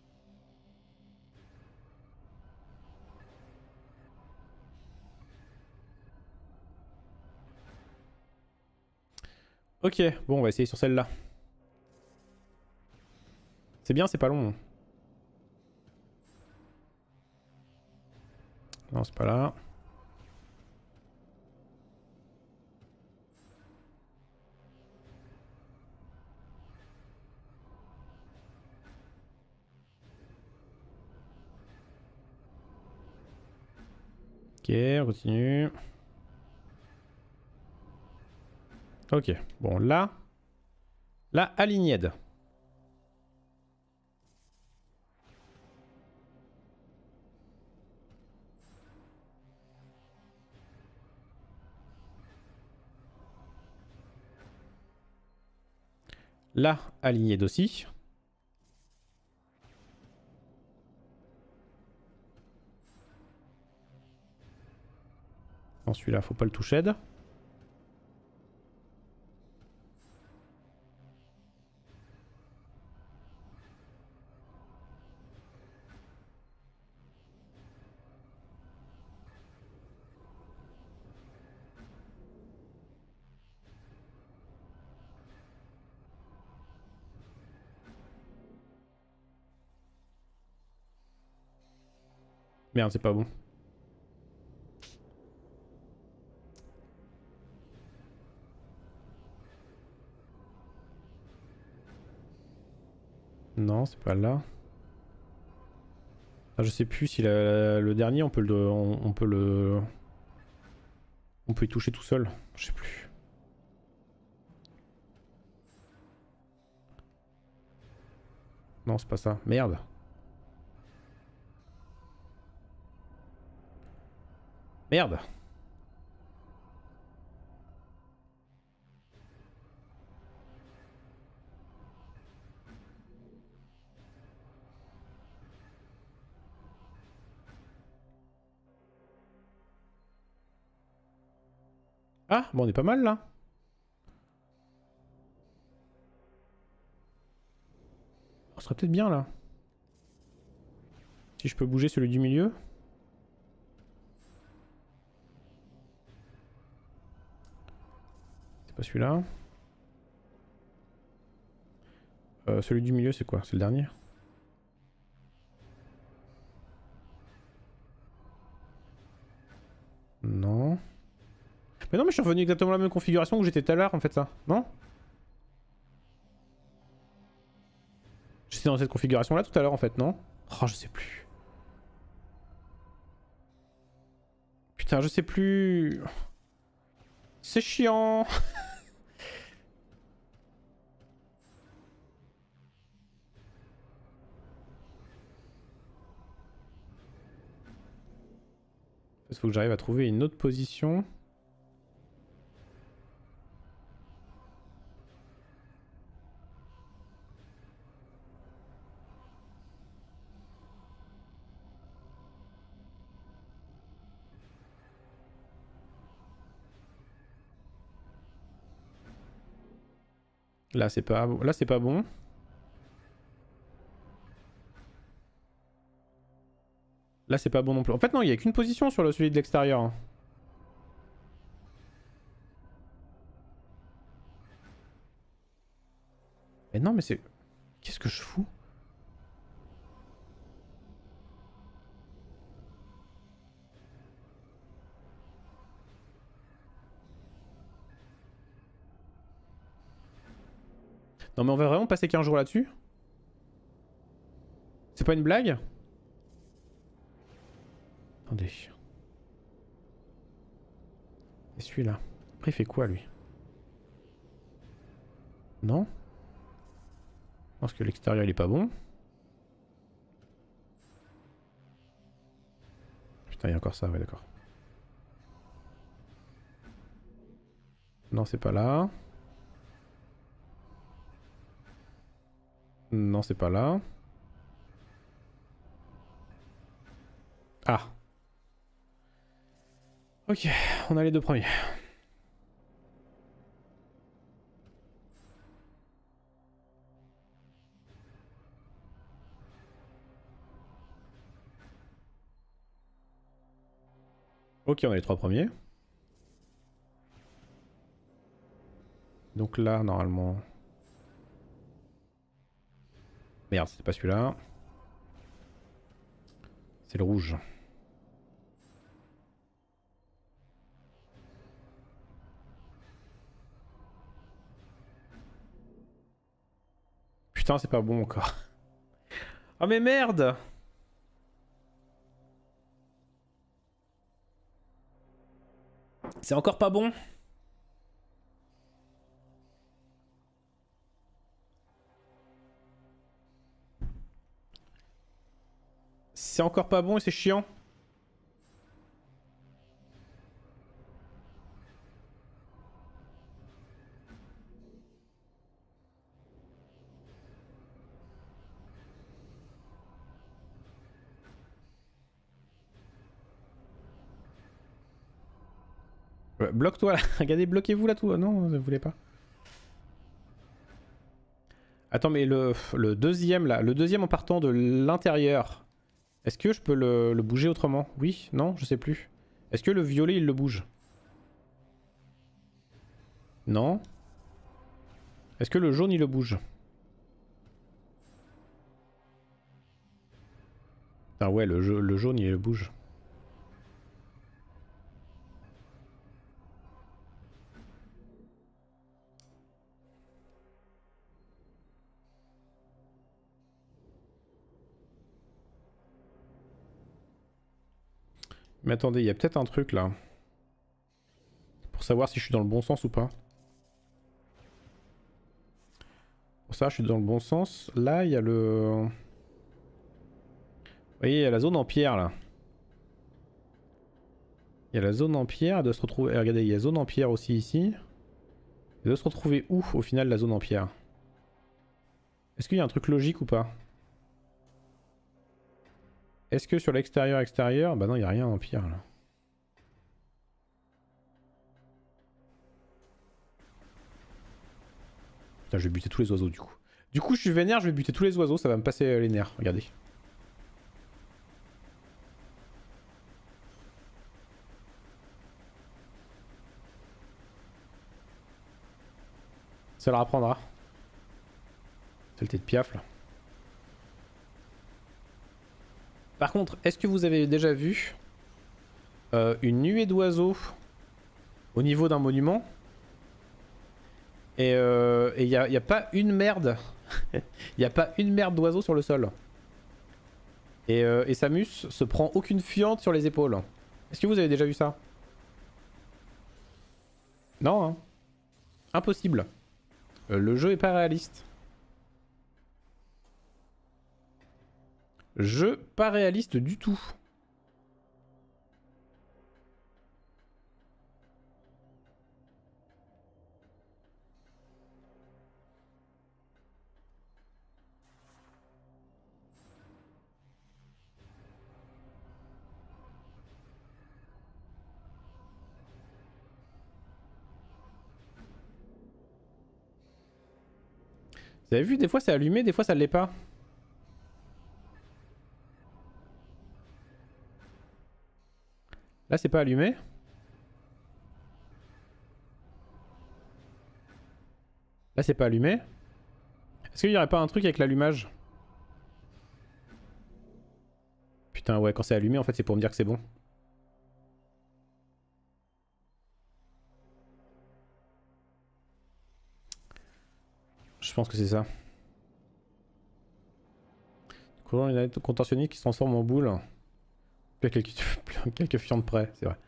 Ok, bon, on va essayer sur celle-là. C'est bien, c'est pas long. Non, c'est pas là. Ok, on continue. Ok, bon là, là, aligned. Là, aligned aussi. Non, celui-là, faut pas le toucher. Merde, c'est pas bon. Non, c'est pas là. Ah, je sais plus si la, le dernier, on peut le, on, on peut le, on peut y toucher tout seul. Je sais plus. Non, c'est pas ça. Merde. Merde. Ah, bon, on est pas mal là. On serait peut-être bien là. Si je peux bouger celui du milieu. C'est pas celui-là. Euh, celui du milieu, c'est quoi? C'est le dernier? Non. Mais non, mais je suis revenu exactement la même configuration où j'étais tout à l'heure en fait, ça. Non? J'étais dans cette configuration là tout à l'heure en fait, non? Oh, je sais plus. Putain, je sais plus. C'est chiant. Il faut que j'arrive à trouver une autre position. Là c'est pas là c'est pas bon. Là c'est pas bon non plus. En fait non, il y a qu'une position sur le celui de l'extérieur. Hein. Mais non mais c'est... Qu'est-ce que je fous? Non mais on va vraiment passer quinze jours là-dessus? C'est pas une blague? Attendez. Et celui-là. Après il fait quoi lui? Non? Je pense que l'extérieur il est pas bon. Putain il y a encore ça, ouais d'accord. Non c'est pas là. Non c'est pas là. Ah. Ok, on a les deux premiers. Ok, on a les trois premiers. Donc là, normalement... Merde, c'était pas celui-là. C'est le rouge. Putain, c'est pas bon encore. Oh mais merde! C'est encore pas bon? C'est encore pas bon et c'est chiant. Ouais, bloque-toi là. Regardez, bloquez-vous là tout. Non, vous voulez pas. Attends, mais le, le deuxième là, le deuxième en partant de l'intérieur, est-ce que je peux le, le bouger autrement? Oui? Non? Je sais plus. Est-ce que le violet il le bouge? Non? Est-ce que le jaune il le bouge? Ah ouais, le, le jaune il le bouge. Mais attendez, il y a peut-être un truc là. Pour savoir si je suis dans le bon sens ou pas. Pour ça, je suis dans le bon sens. Là, il y a le... Vous voyez, il y a la zone en pierre là. Il y a la zone en pierre, elle doit se retrouver... Regardez, il y a zone en pierre aussi ici. Elle doit se retrouver où au final la zone en pierre? Est-ce qu'il y a un truc logique ou pas? Est-ce que sur l'extérieur extérieur... Bah non, il n'y a rien en pierre là. Putain, je vais buter tous les oiseaux du coup. Du coup, je suis vénère, je vais buter tous les oiseaux, ça va me passer les nerfs. Regardez. Ça leur apprendra. Saleté de piaf là. Par contre, est-ce que vous avez déjà vu euh, une nuée d'oiseaux au niveau d'un monument? Et il euh, n'y a, y a pas une merde. Il n'y a pas une merde d'oiseau sur le sol. Et, euh, et Samus se prend aucune fiente sur les épaules. Est-ce que vous avez déjà vu ça? Non, hein. Impossible. Euh, le jeu est pas réaliste. Jeu pas réaliste du tout. Vous avez vu, des fois c'est allumé, des fois ça ne l'est pas. Là c'est pas allumé. Là c'est pas allumé. Est-ce qu'il n'y aurait pas un truc avec l'allumage? Putain ouais, quand c'est allumé en fait c'est pour me dire que c'est bon. Je pense que c'est ça. Courant une navette contentionniste qui se transforme en boule. Plus quelques, quelques fientes près, c'est vrai.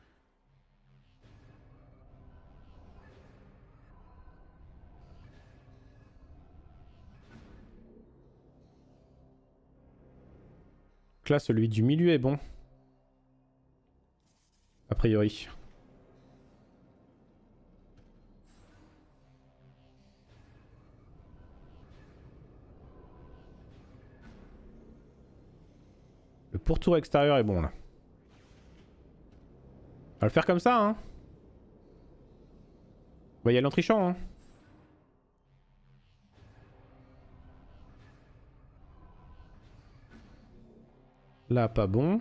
Donc là, celui du milieu est bon. A priori. Le pourtour extérieur est bon là. On va le faire comme ça, hein. On va y aller en trichant, hein. Là, pas bon.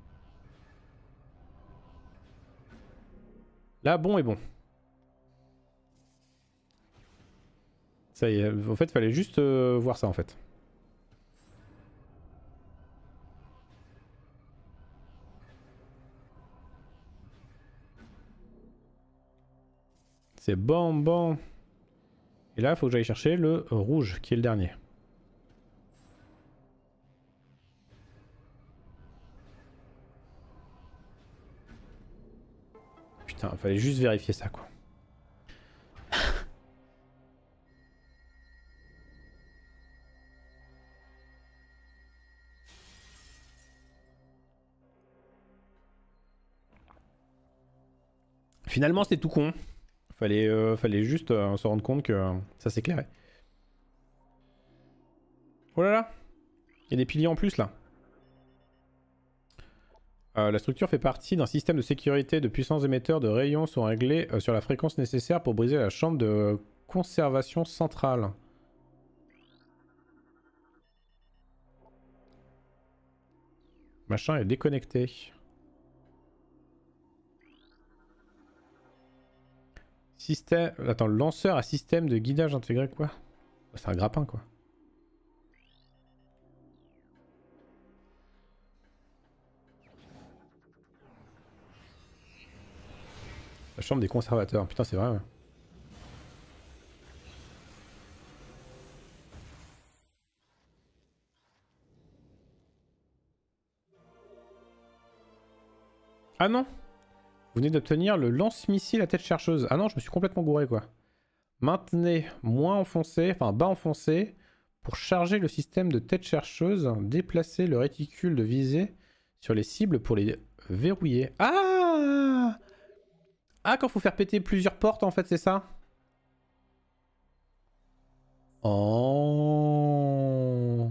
Là, bon et bon. Ça y est, en fait, fallait juste euh, voir ça en fait. C'est bon, bon. Et là, il faut que j'aille chercher le rouge, qui est le dernier. Putain, il fallait juste vérifier ça, quoi. Finalement, c'était tout con. Fallait, euh, fallait juste euh, se rendre compte que euh, ça s'éclairait. Oh là là! Il y a des piliers en plus, là. Euh, la structure fait partie d'un système de sécurité. De puissants émetteurs de rayons sont réglés euh, sur la fréquence nécessaire pour briser la chambre de conservation centrale. Machin est déconnecté. Système... Attends, le lanceur à système de guidage intégré, quoi? C'est un grappin, quoi. La chambre des conservateurs. Putain, c'est vrai, ouais. Ah non! Vous venez d'obtenir le lance-missile à tête chercheuse. Ah non, je me suis complètement gouré, quoi. Maintenez moins enfoncé, enfin bas enfoncé, pour charger le système de tête chercheuse. Déplacez le réticule de visée sur les cibles pour les verrouiller. Ah! Ah, quand faut faire péter plusieurs portes, en fait, c'est ça? Oh.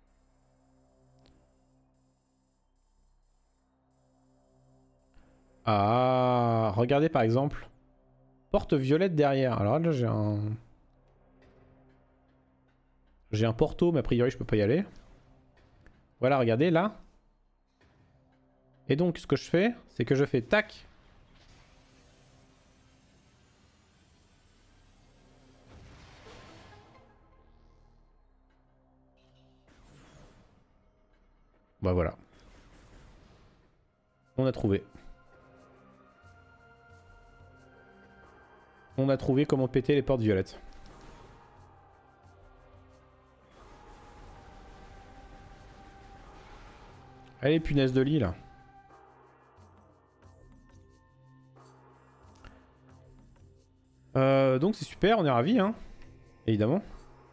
Ah, regardez par exemple. Porte violette derrière. Alors là, j'ai un... J'ai un porto, mais a priori, je peux pas y aller. Voilà, regardez, là. Et donc, ce que je fais, c'est que je fais tac. Bah voilà. On a trouvé. On a trouvé comment péter les portes violettes. Allez, punaise de lit là. Euh, donc c'est super, on est ravis, hein. Évidemment.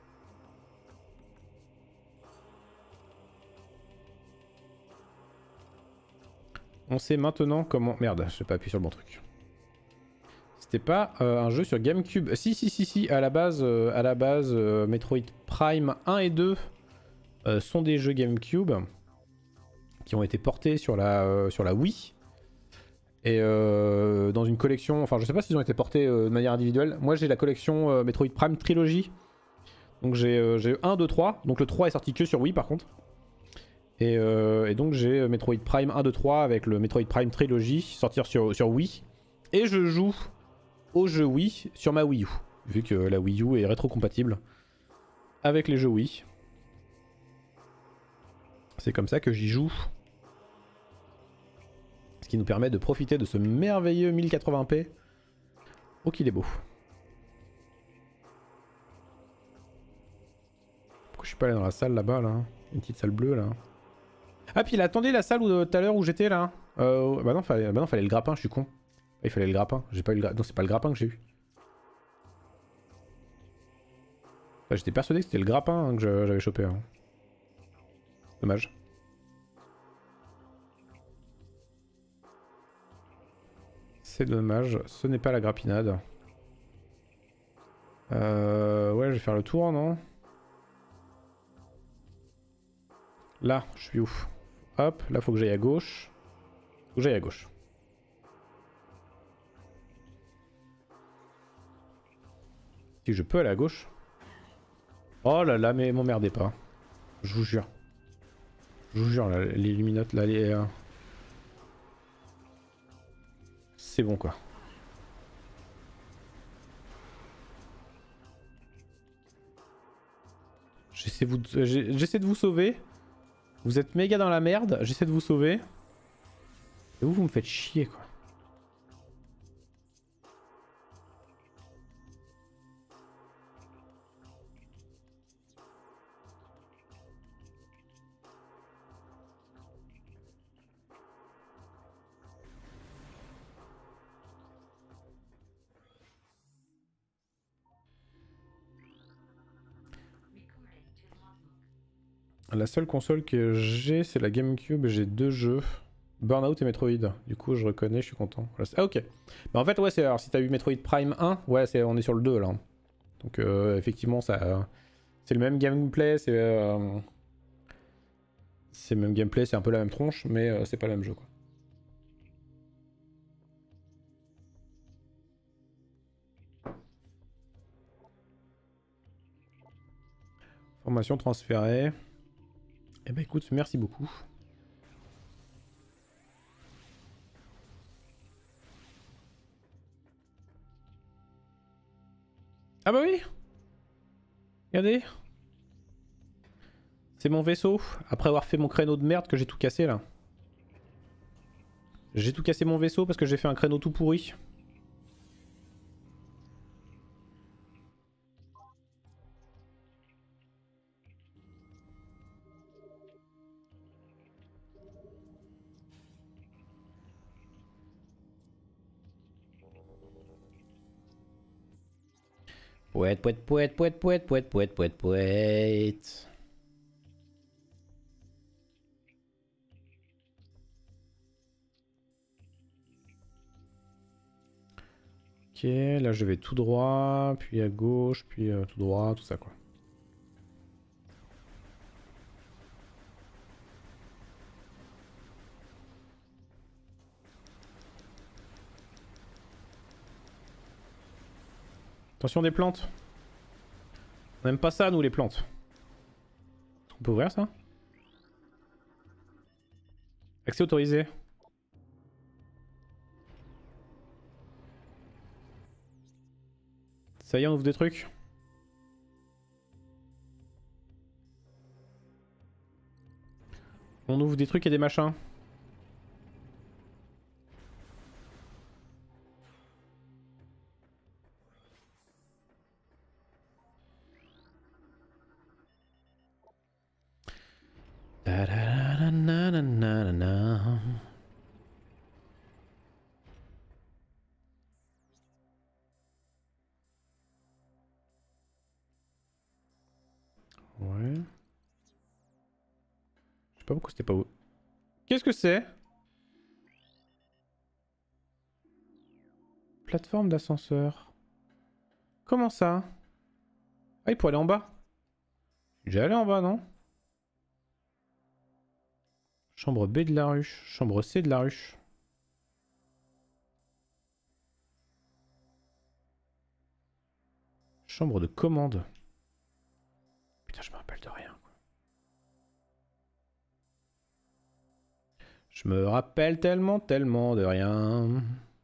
On sait maintenant comment... Merde, j'ai pas appuyé sur le bon truc. C'était pas euh, un jeu sur GameCube. Si, si, si, si, à la base, euh, à la base euh, Metroid Prime un et deux euh, sont des jeux GameCube qui ont été portés sur la, euh, sur la Wii. Et euh, dans une collection... Enfin, je sais pas s'ils ont été portés euh, de manière individuelle. Moi, j'ai la collection euh, Metroid Prime Trilogy. Donc j'ai euh, un, deux, trois. Donc le trois est sorti que sur Wii, par contre. Et, euh, et donc j'ai Metroid Prime un, deux, trois avec le Metroid Prime Trilogy sortir sur, sur Wii. Et je joue au jeu Wii sur ma Wii U. Vu que la Wii U est rétro-compatible avec les jeux Wii. C'est comme ça que j'y joue. Ce qui nous permet de profiter de ce merveilleux mille quatre-vingts p. Oh qu'il est beau. Pourquoi je suis pas allé dans la salle là-bas là? Une petite salle bleue là. Ah puis là, attendez la salle où tout à l'heure où j'étais là. Euh, bah non, fallait, bah non, fallait le grappin, je suis con. Il fallait le grappin. J'ai pas eu le grappin. Non, c'est pas le grappin que j'ai eu. Enfin, j'étais persuadé que c'était le grappin hein, que j'avais chopé. Hein. Dommage. C'est dommage. Ce n'est pas la grappinade. Euh, ouais, je vais faire le tour, non? Là, je suis où? Hop, là, faut que j'aille à gauche. Faut que j'aille à gauche. Si je peux aller à gauche. Oh là là, mais m'emmerdez pas. Je vous jure. Je vous jure, là, les luminotes, là, les... Euh... C'est bon, quoi. J'essaie vous... j'essaie de vous sauver. Vous êtes méga dans la merde. J'essaie de vous sauver. Et vous, vous me faites chier, quoi. La seule console que j'ai, c'est la GameCube. J'ai deux jeux. Burnout et Metroid. Du coup, je reconnais, je suis content. Ah, ok. Bah, en fait, ouais, c'est alors si t'as eu Metroid Prime un, ouais, c'est on est sur le deux là. Donc, euh, effectivement, ça, euh, c'est le même gameplay, c'est euh, c'est le même gameplay, c'est un peu la même tronche, mais euh, c'est pas le même jeu, quoi. Formation transférée. Eh ben écoute, merci beaucoup. Ah bah oui. Regardez. C'est mon vaisseau. Après avoir fait mon créneau de merde que j'ai tout cassé là. J'ai tout cassé mon vaisseau parce que j'ai fait un créneau tout pourri. Pouette, pouette, pouette, pouette, pouette, pouette, pouette, pouette, pouette. Ok, là je vais tout droit, puis à gauche, puis euh, tout droit, tout ça quoi. Attention des plantes. On n'aime pas ça nous les plantes. On peut ouvrir ça? Accès autorisé. Ça y est, on ouvre des trucs. On ouvre des trucs et des machins. pas pourquoi c'était pas où. Qu'est-ce que c'est? Plateforme d'ascenseur. Comment ça? Ah, il faut aller en bas. J'ai allé en bas, non? Chambre B de la ruche. Chambre C de la ruche. Chambre de commande. Putain, je me rappelle de rien. Quoi. Je me rappelle tellement, tellement de rien.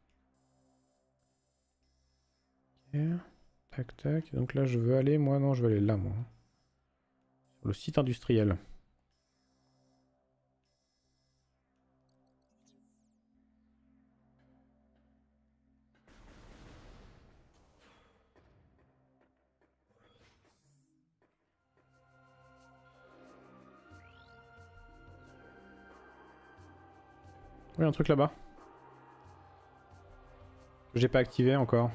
Ok. Tac, tac. Donc là, je veux aller, moi, non, je veux aller là, moi. Sur le site industriel. Oui, un truc là-bas. Que j'ai pas activé encore.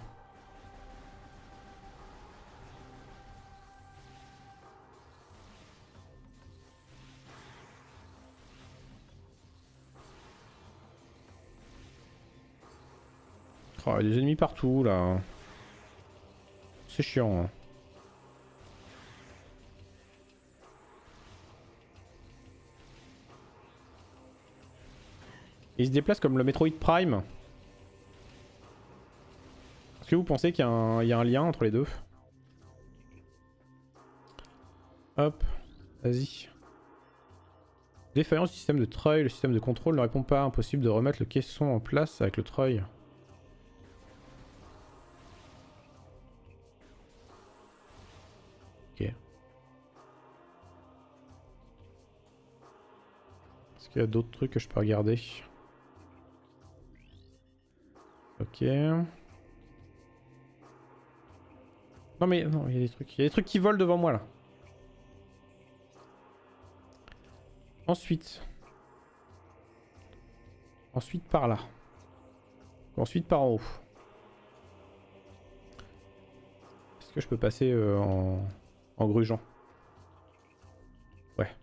Oh, il y a des ennemis partout là. C'est chiant. Hein. Il se déplace comme le Metroid Prime. Est-ce que vous pensez qu'il y, y a un lien entre les deux? Hop, vas-y. Défaillance du système de treuil. Le système de contrôle ne répond pas. Impossible de remettre le caisson en place avec le treuil. Ok. Est-ce qu'il y a d'autres trucs que je peux regarder? Ok. Non mais non, il y a des trucs. Il y a des trucs qui volent devant moi là. Ensuite. Ensuite par là. Ensuite par en haut. Est-ce que je peux passer euh, en... en grugeant? Ouais.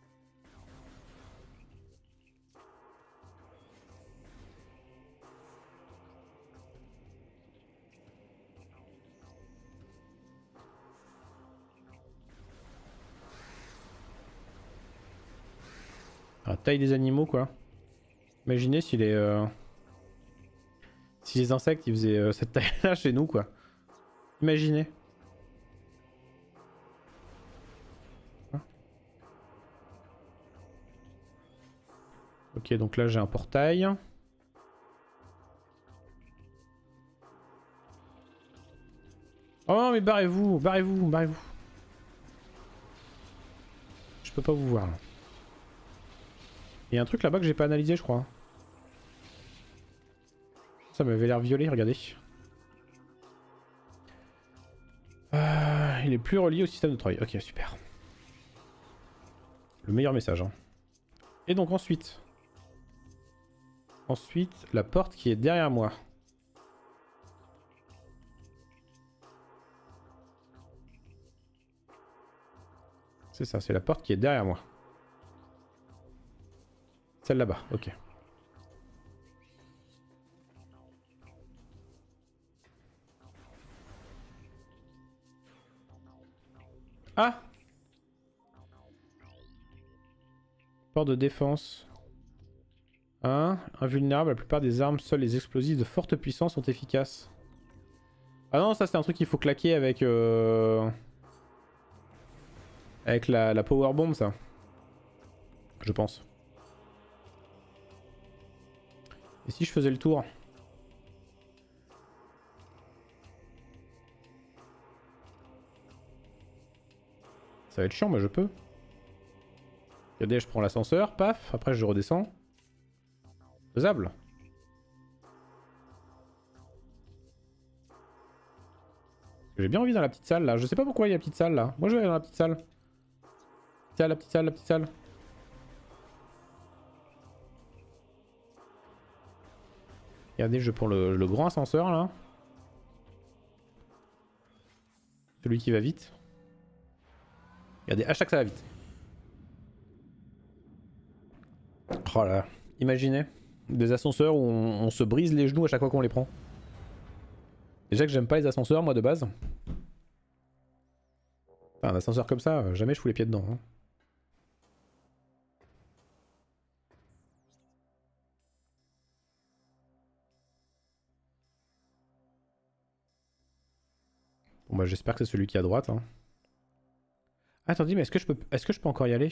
La taille des animaux quoi. Imaginez si les... Euh... Si les insectes ils faisaient euh, cette taille là chez nous quoi. Imaginez. Hein. Ok donc là j'ai un portail. Oh non mais barrez-vous, barrez-vous, barrez-vous. Je peux pas vous voir là. Il y a un truc là-bas que j'ai pas analysé je crois. Ça m'avait l'air violet, regardez. Euh, il est plus relié au système de treuil. Ok, super. Le meilleur message. Hein. Et donc ensuite... Ensuite, la porte qui est derrière moi. C'est ça, c'est la porte qui est derrière moi. Celle là-bas, ok. Ah! Porte de défense. un. Invulnérable, la plupart des armes, seuls les explosifs de forte puissance sont efficaces. Ah non, ça c'est un truc qu'il faut claquer avec... Euh... Avec la, la power bomb, ça. Je pense. Et si je faisais le tour? Ça va être chiant, mais je peux. Regardez, je prends l'ascenseur, paf, après je redescends. Faisable. J'ai bien envie dans la petite salle là. Je sais pas pourquoi il y a la petite salle là. Moi je vais aller dans la petite salle. Petite salle, la petite salle, la petite salle. Regardez, je prends le, le grand ascenseur là. Celui qui va vite. Regardez, à chaque ça va vite. Oh là, imaginez des ascenseurs où on, on se brise les genoux à chaque fois qu'on les prend. Déjà que j'aime pas les ascenseurs moi de base. Enfin, un ascenseur comme ça, jamais je fous les pieds dedans. Hein. Bon bah j'espère que c'est celui qui est à droite. Hein. Attendez, mais est-ce que je peux, est-ce que je peux encore y aller?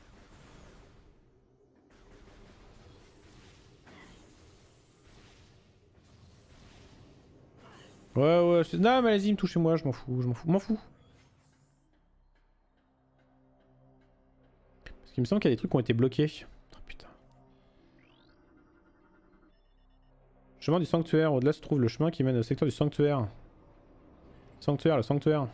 Ouais ouais, non mais allez-y, me touchez moi, je m'en fous, je m'en fous, m'en fous. Parce qu'il me semble qu'il y a des trucs qui ont été bloqués. Oh putain. Chemin du sanctuaire, au-delà se trouve le chemin qui mène au secteur du sanctuaire. Sanctuaire, le sanctuaire.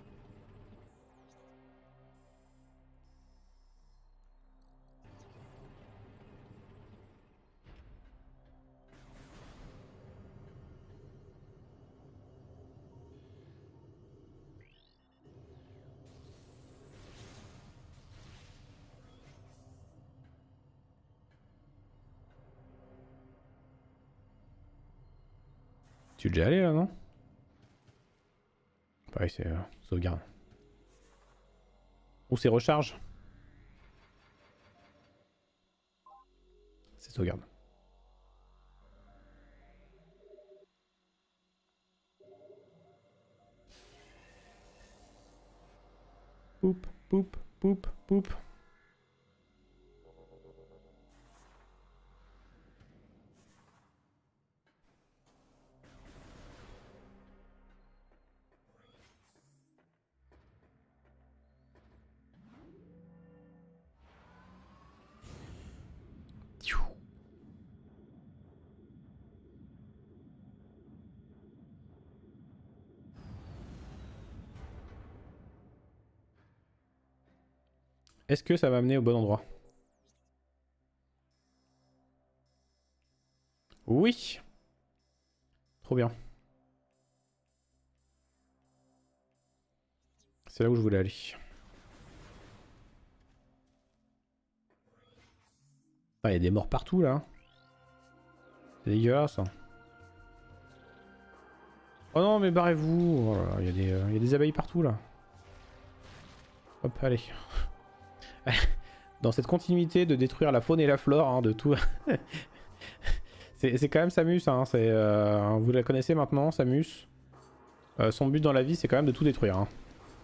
Tu es déjà allé là, non? Pareil, c'est euh, sauvegarde. Ou c'est recharge? C'est sauvegarde. Poup, poup, poup, poup. Est-ce que ça va m'amener au bon endroit? Oui. Trop bien. C'est là où je voulais aller. Ah, il y a des morts partout là. C'est dégueulasse. Oh non, mais barrez-vous. Oh là là, il y a des, euh, il y a des abeilles partout là. Hop, allez. Dans cette continuité de détruire la faune et la flore, hein, de tout. C'est quand même Samus, hein. Euh, vous la connaissez maintenant, Samus. Euh, son but dans la vie, c'est quand même de tout détruire. Hein.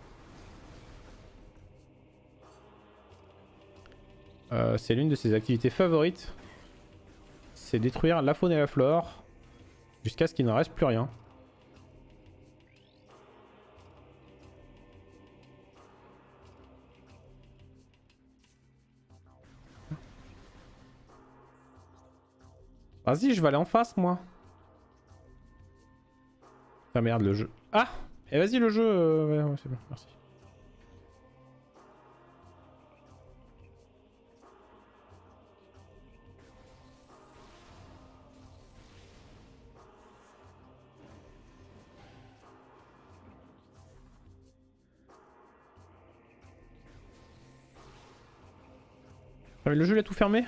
Euh, c'est l'une de ses activités favorites. C'est détruire la faune et la flore jusqu'à ce qu'il n'en reste plus rien. Vas-y, je vais aller en face, moi. Ah merde, le jeu. Ah! Et vas-y, le jeu. Euh... Ouais, ouais, c'est bon, merci. Ah, mais le jeu, il a tout fermé?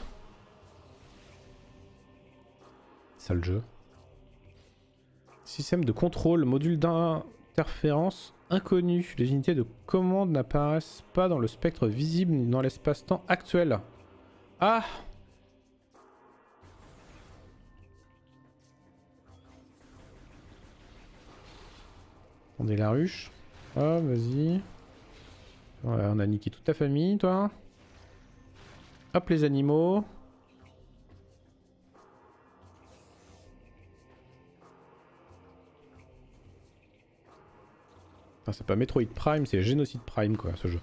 Ça, le jeu. Système de contrôle, module d'interférence inconnu. Les unités de commande n'apparaissent pas dans le spectre visible ni dans l'espace-temps actuel. Ah! Attendez la ruche. Ah, vas-y. Ouais, on a niqué toute ta famille, toi. Hop, les animaux. Enfin, c'est pas Metroid Prime, c'est Génocide Prime, quoi, ce jeu.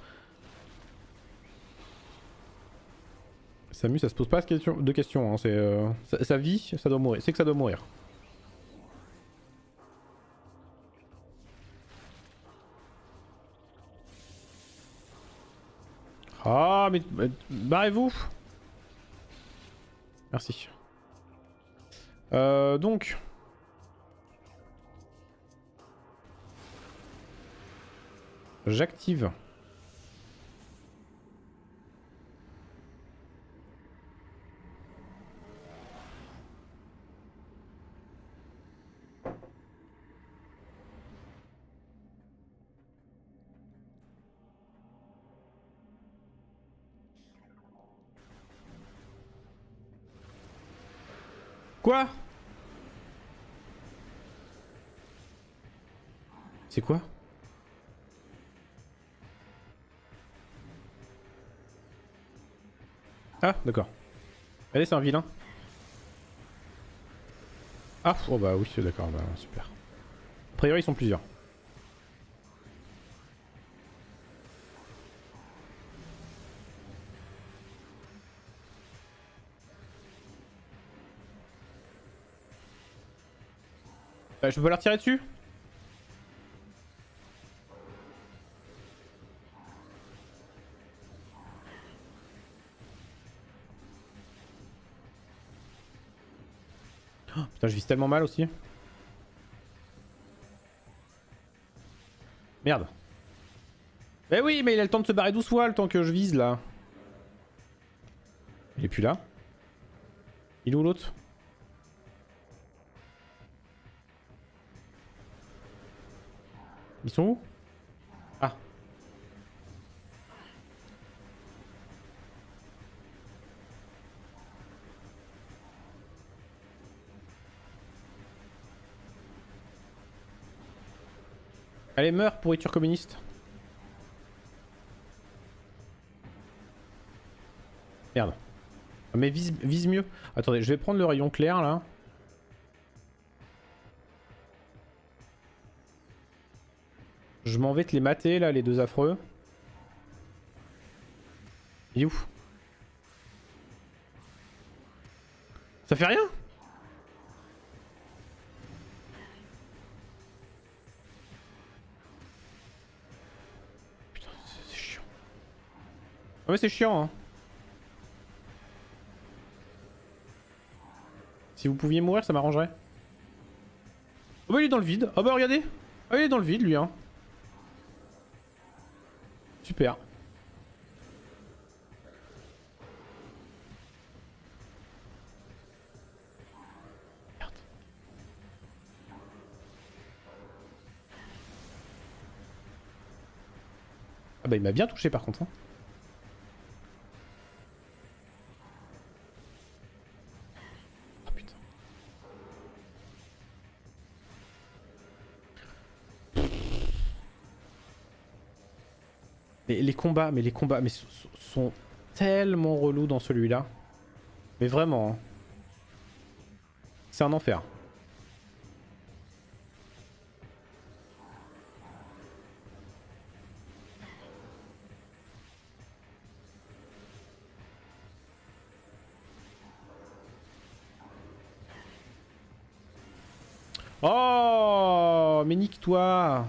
Samus, ça se pose pas de questions, de questions hein. C'est euh, sa, sa vie, ça doit mourir. C'est que ça doit mourir. Ah, mais... mais barrez-vous. Merci. Euh, donc... J'active. Quoi? C'est quoi? Ah, d'accord. Allez, c'est un vilain. Ah, oh bah oui, d'accord, bah super. A priori, ils sont plusieurs. Euh, je peux pas leur tirer dessus? Oh, putain, je vise tellement mal aussi. Merde. Eh oui, mais il a le temps de se barrer douze fois le temps que je vise là. Il est plus là. Il est où l'autre? Ils sont où? Ah. Allez, meurs, pourriture communiste. Merde. Mais vise, vise mieux. Attendez, je vais prendre le rayon clair là. Je m'en vais te les mater là, les deux affreux. Il est où? Ça fait rien? Putain, c'est chiant. Ah mais c'est chiant hein. Si vous pouviez mourir, ça m'arrangerait. Oh bah il est dans le vide. Oh bah regardez. Oh il est dans le vide lui hein. Super. Merde. Ah bah il m'a bien touché par contre hein. Oh putain. Mais les combats, mais les combats mais sont tellement relous dans celui-là. Mais vraiment. Hein. C'est un enfer. Oh, mais nique-toi.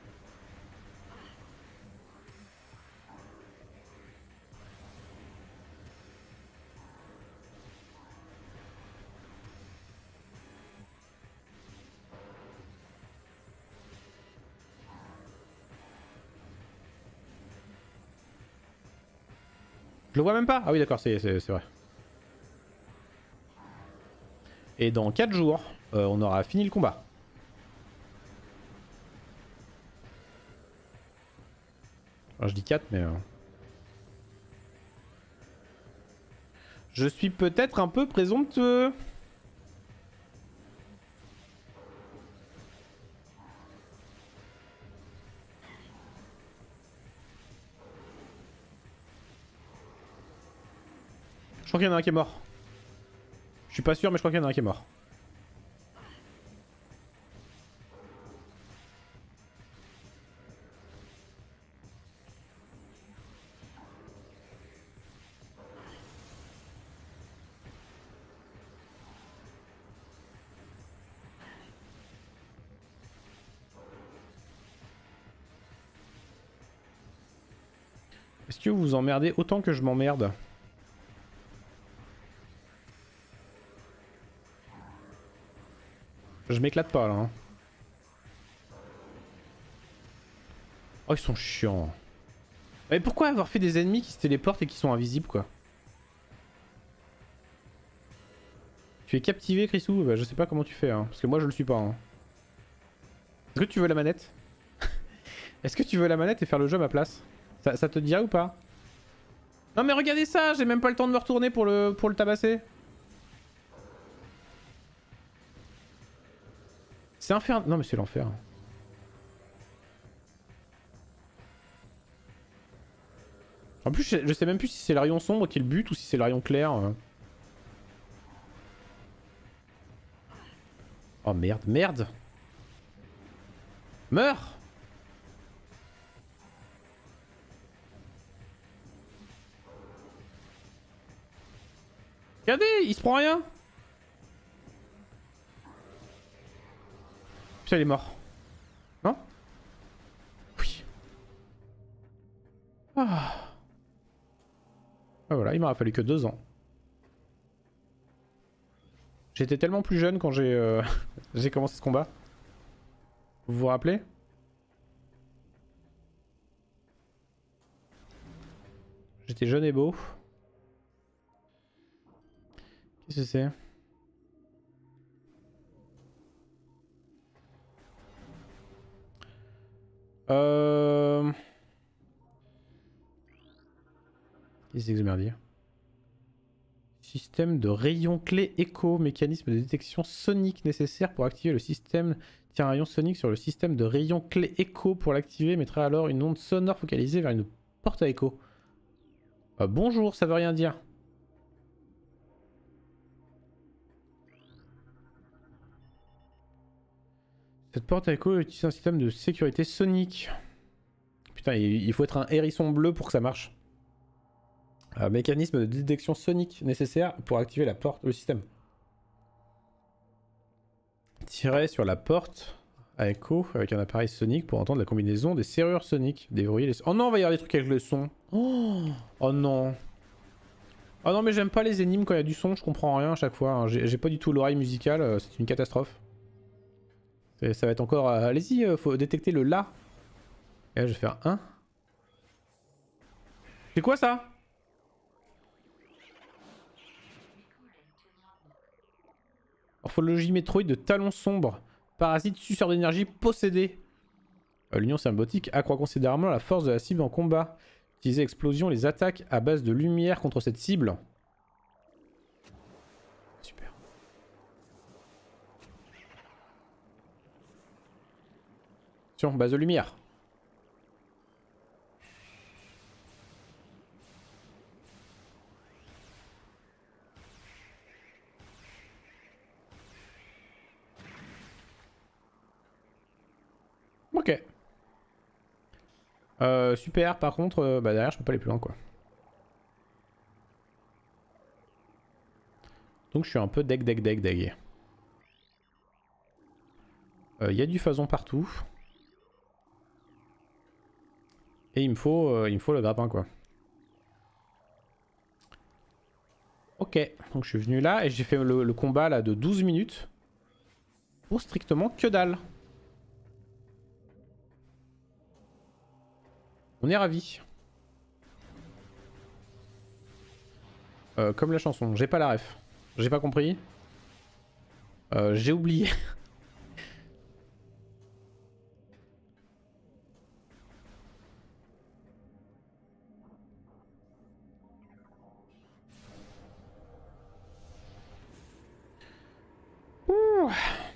Je le vois même pas. Ah oui d'accord, c'est vrai. Et dans quatre jours, euh, on aura fini le combat. Enfin, je dis quatre, mais... Euh... Je suis peut-être un peu présomptueux. Je crois qu'il y en a un qui est mort. Je suis pas sûr, mais je crois qu'il y en a un qui est mort. Est-ce que vous vous emmerdez autant que je m'emmerde? Je m'éclate pas là. Hein. Oh ils sont chiants. Mais pourquoi avoir fait des ennemis qui se téléportent et qui sont invisibles quoi? Tu es captivé Chrisou? Bah je sais pas comment tu fais hein, parce que moi je le suis pas. Hein. Est-ce que tu veux la manette? Est-ce que tu veux la manette et faire le jeu à ma place? Ça, ça te dirait ou pas? Non mais regardez ça, j'ai même pas le temps de me retourner pour le, pour le tabasser. C'est infernal. Non mais c'est l'enfer. En plus je sais même plus si c'est le rayon sombre qui est le but ou si c'est le rayon clair. Oh merde, merde. Meurs. Regardez, il se prend rien. Putain, il est mort. Non? Oui. Ah. Ah voilà, il m'aura fallu que deux ans. J'étais tellement plus jeune quand j'ai euh, j'ai commencé ce combat. Vous vous rappelez? J'étais jeune et beau. Qu'est-ce que c'est? Euh... Qu'est-ce que c'est que ce merdier? Système de rayon clé écho, mécanisme de détection sonique nécessaire pour activer le système. Tire un rayon sonique sur le système de rayon clé écho pour l'activer, mettra alors une onde sonore focalisée vers une porte à écho. Euh, bonjour, ça veut rien dire. Cette porte à écho utilise un système de sécurité sonique. Putain, il faut être un hérisson bleu pour que ça marche. Un mécanisme de détection sonique nécessaire pour activer la porte, le système. Tirer sur la porte à écho avec un appareil sonique pour entendre la combinaison des serrures soniques. Déverrouiller les... Oh non, on va y avoir des trucs avec le son. Oh, oh non. Oh non, mais j'aime pas les énigmes quand il y a du son, je comprends rien à chaque fois. Hein. J'ai pas du tout l'oreille musicale, c'est une catastrophe. Ça va être encore... Euh, Allez-y, euh, faut détecter le la. Et là, je vais faire un. C'est quoi ça? Morphologie Metroid de talons sombres. Parasite suceur d'énergie possédé. Euh, L'union symbiotique accroît considérablement la force de la cible en combat. Utiliser explosion les attaques à base de lumière contre cette cible. Super. Attention, base de lumière. Ok. Euh, super, par contre, euh, bah derrière je peux pas aller plus loin quoi. Donc je suis un peu deg deg deg deg. Il euh, y a du phazon partout. Et il me faut, euh, il me faut le grappin quoi. Ok, donc je suis venu là et j'ai fait le, le combat là de douze minutes. Pour strictement que dalle. On est ravis. Euh, comme la chanson, j'ai pas la ref. J'ai pas compris. Euh, j'ai oublié. Ouh.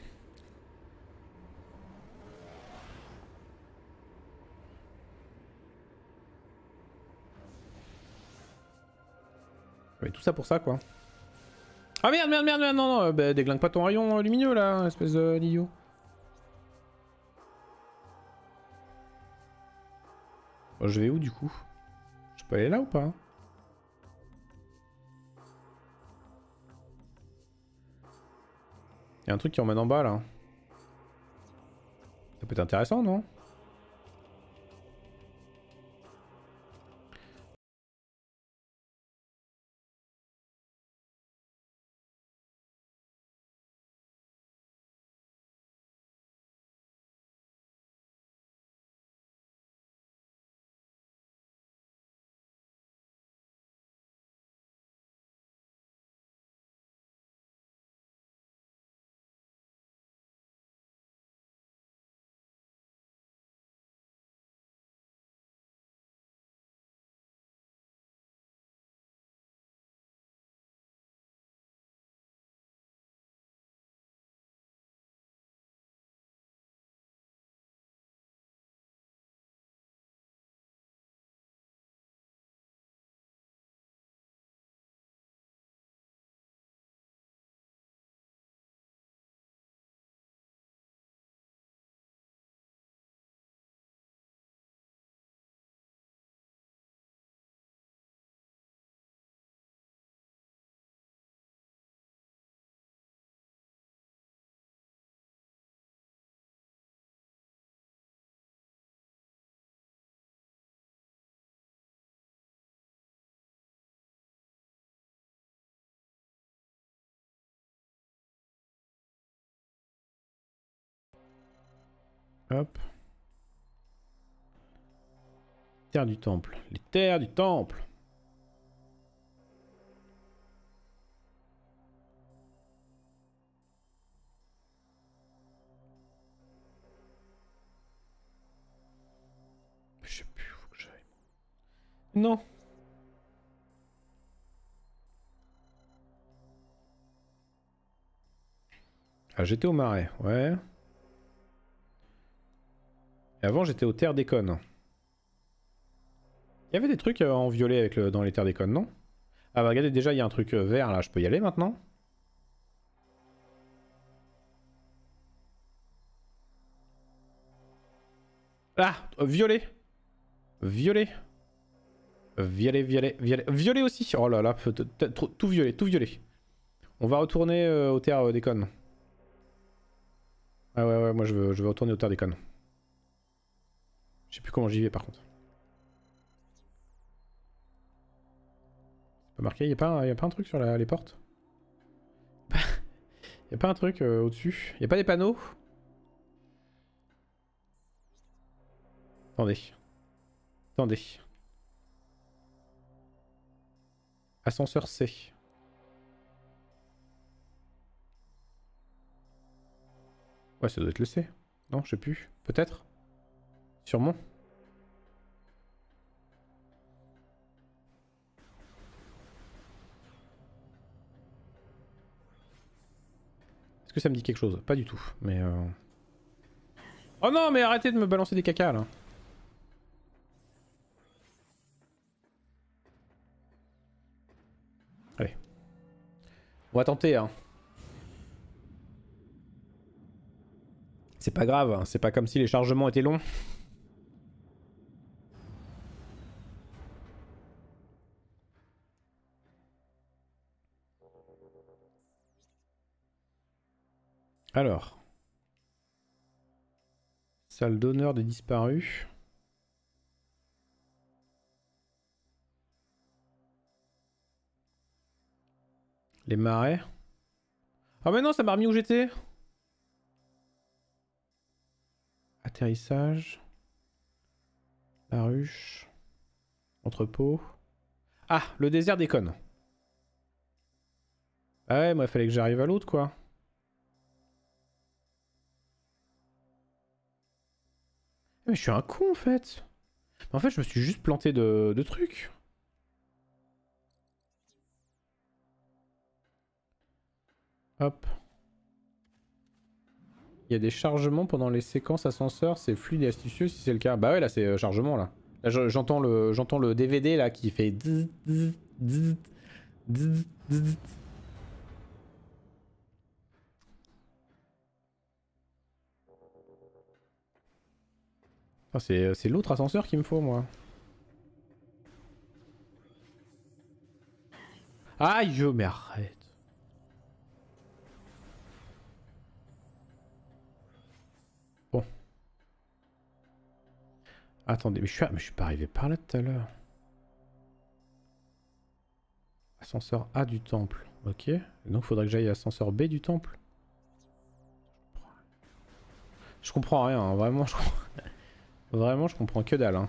Mais tout ça pour ça quoi. Ah merde merde merde merde non non euh, bah, déglingue pas ton rayon euh, lumineux là, espèce euh, d'idiot. Bon, je vais où du coup? Je peux aller là ou pas? Il y a un truc qui emmène en bas là. Ça peut être intéressant non? Hop. Terre du temple. Les terres du temple. Je sais plus où que j'aille. Non. Ah, j'étais au marais, ouais. Et avant, j'étais aux terres d'Éconne. Il y avait des trucs euh, en violet avec le, dans les terres d'Éconne, non? Ah bah regardez, déjà, il y a un truc euh, vert, là. Je peux y aller, maintenant? Ah, euh, violet. Violet. Violet, violet, violet. Violet aussi. Oh là là, tout violet, tout violet. On va retourner euh, aux terres euh, d'Éconne. Ah ouais, ouais, moi je veux, je veux retourner aux terres d'Éconne. Je sais plus comment j'y vais par contre. C'est pas marqué, y'a pas, y a pas un truc sur la, les portes? Y'a pas un truc euh, au-dessus? Y'a pas des panneaux? Attendez. Attendez. Ascenseur C. Ouais, ça doit être le C. Non, je sais plus. Peut-être. Sûrement. Est-ce que ça me dit quelque chose? Pas du tout. Mais euh... Oh non, mais arrêtez de me balancer des cacas là. Allez. On va tenter, hein. C'est pas grave, hein. C'est pas comme si les chargements étaient longs. Alors. Salle d'honneur des disparus. Les marais. Ah mais non, ça m'a remis où j'étais. Atterrissage. La ruche. Entrepôt. Ah, le désert d'Éconne. Ah ouais, moi il fallait que j'arrive à l'autre quoi. Mais je suis un con en fait. En fait, je me suis juste planté de, de trucs. Hop. Il y a des chargements pendant les séquences ascenseurs, c'est fluide et astucieux si c'est le cas. Bah ouais, là c'est euh, chargement là. Là j'entends le, j'entends le D V D là qui fait... Ah, c'est l'autre ascenseur qu'il me faut moi. Aïe, mais arrête. Bon. Attendez, mais je suis, mais je suis pas arrivé par là tout à l'heure. Ascenseur A du temple. Ok. Donc faudrait que j'aille à ascenseur B du temple. Je comprends rien, hein. Vraiment, je comprends... Vraiment, je comprends que dalle. Hein.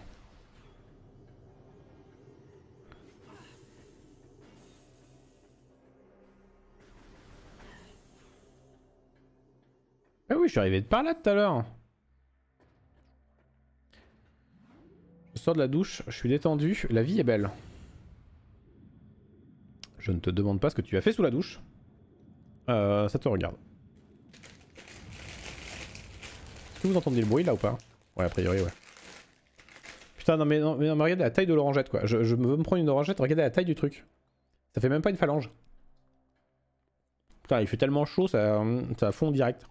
Ah oui, je suis arrivé de par là tout à l'heure. Je sors de la douche, je suis détendu, la vie est belle. Je ne te demande pas ce que tu as fait sous la douche. Euh, ça te regarde. Est-ce que vous entendez le bruit là ou pas? Ouais, a priori, ouais. Putain, non mais, non, mais, non, mais regardez la taille de l'orangette quoi. Je, je veux me prendre une orangette, regardez la taille du truc. Ça fait même pas une phalange. Putain, il fait tellement chaud, ça, ça fond direct.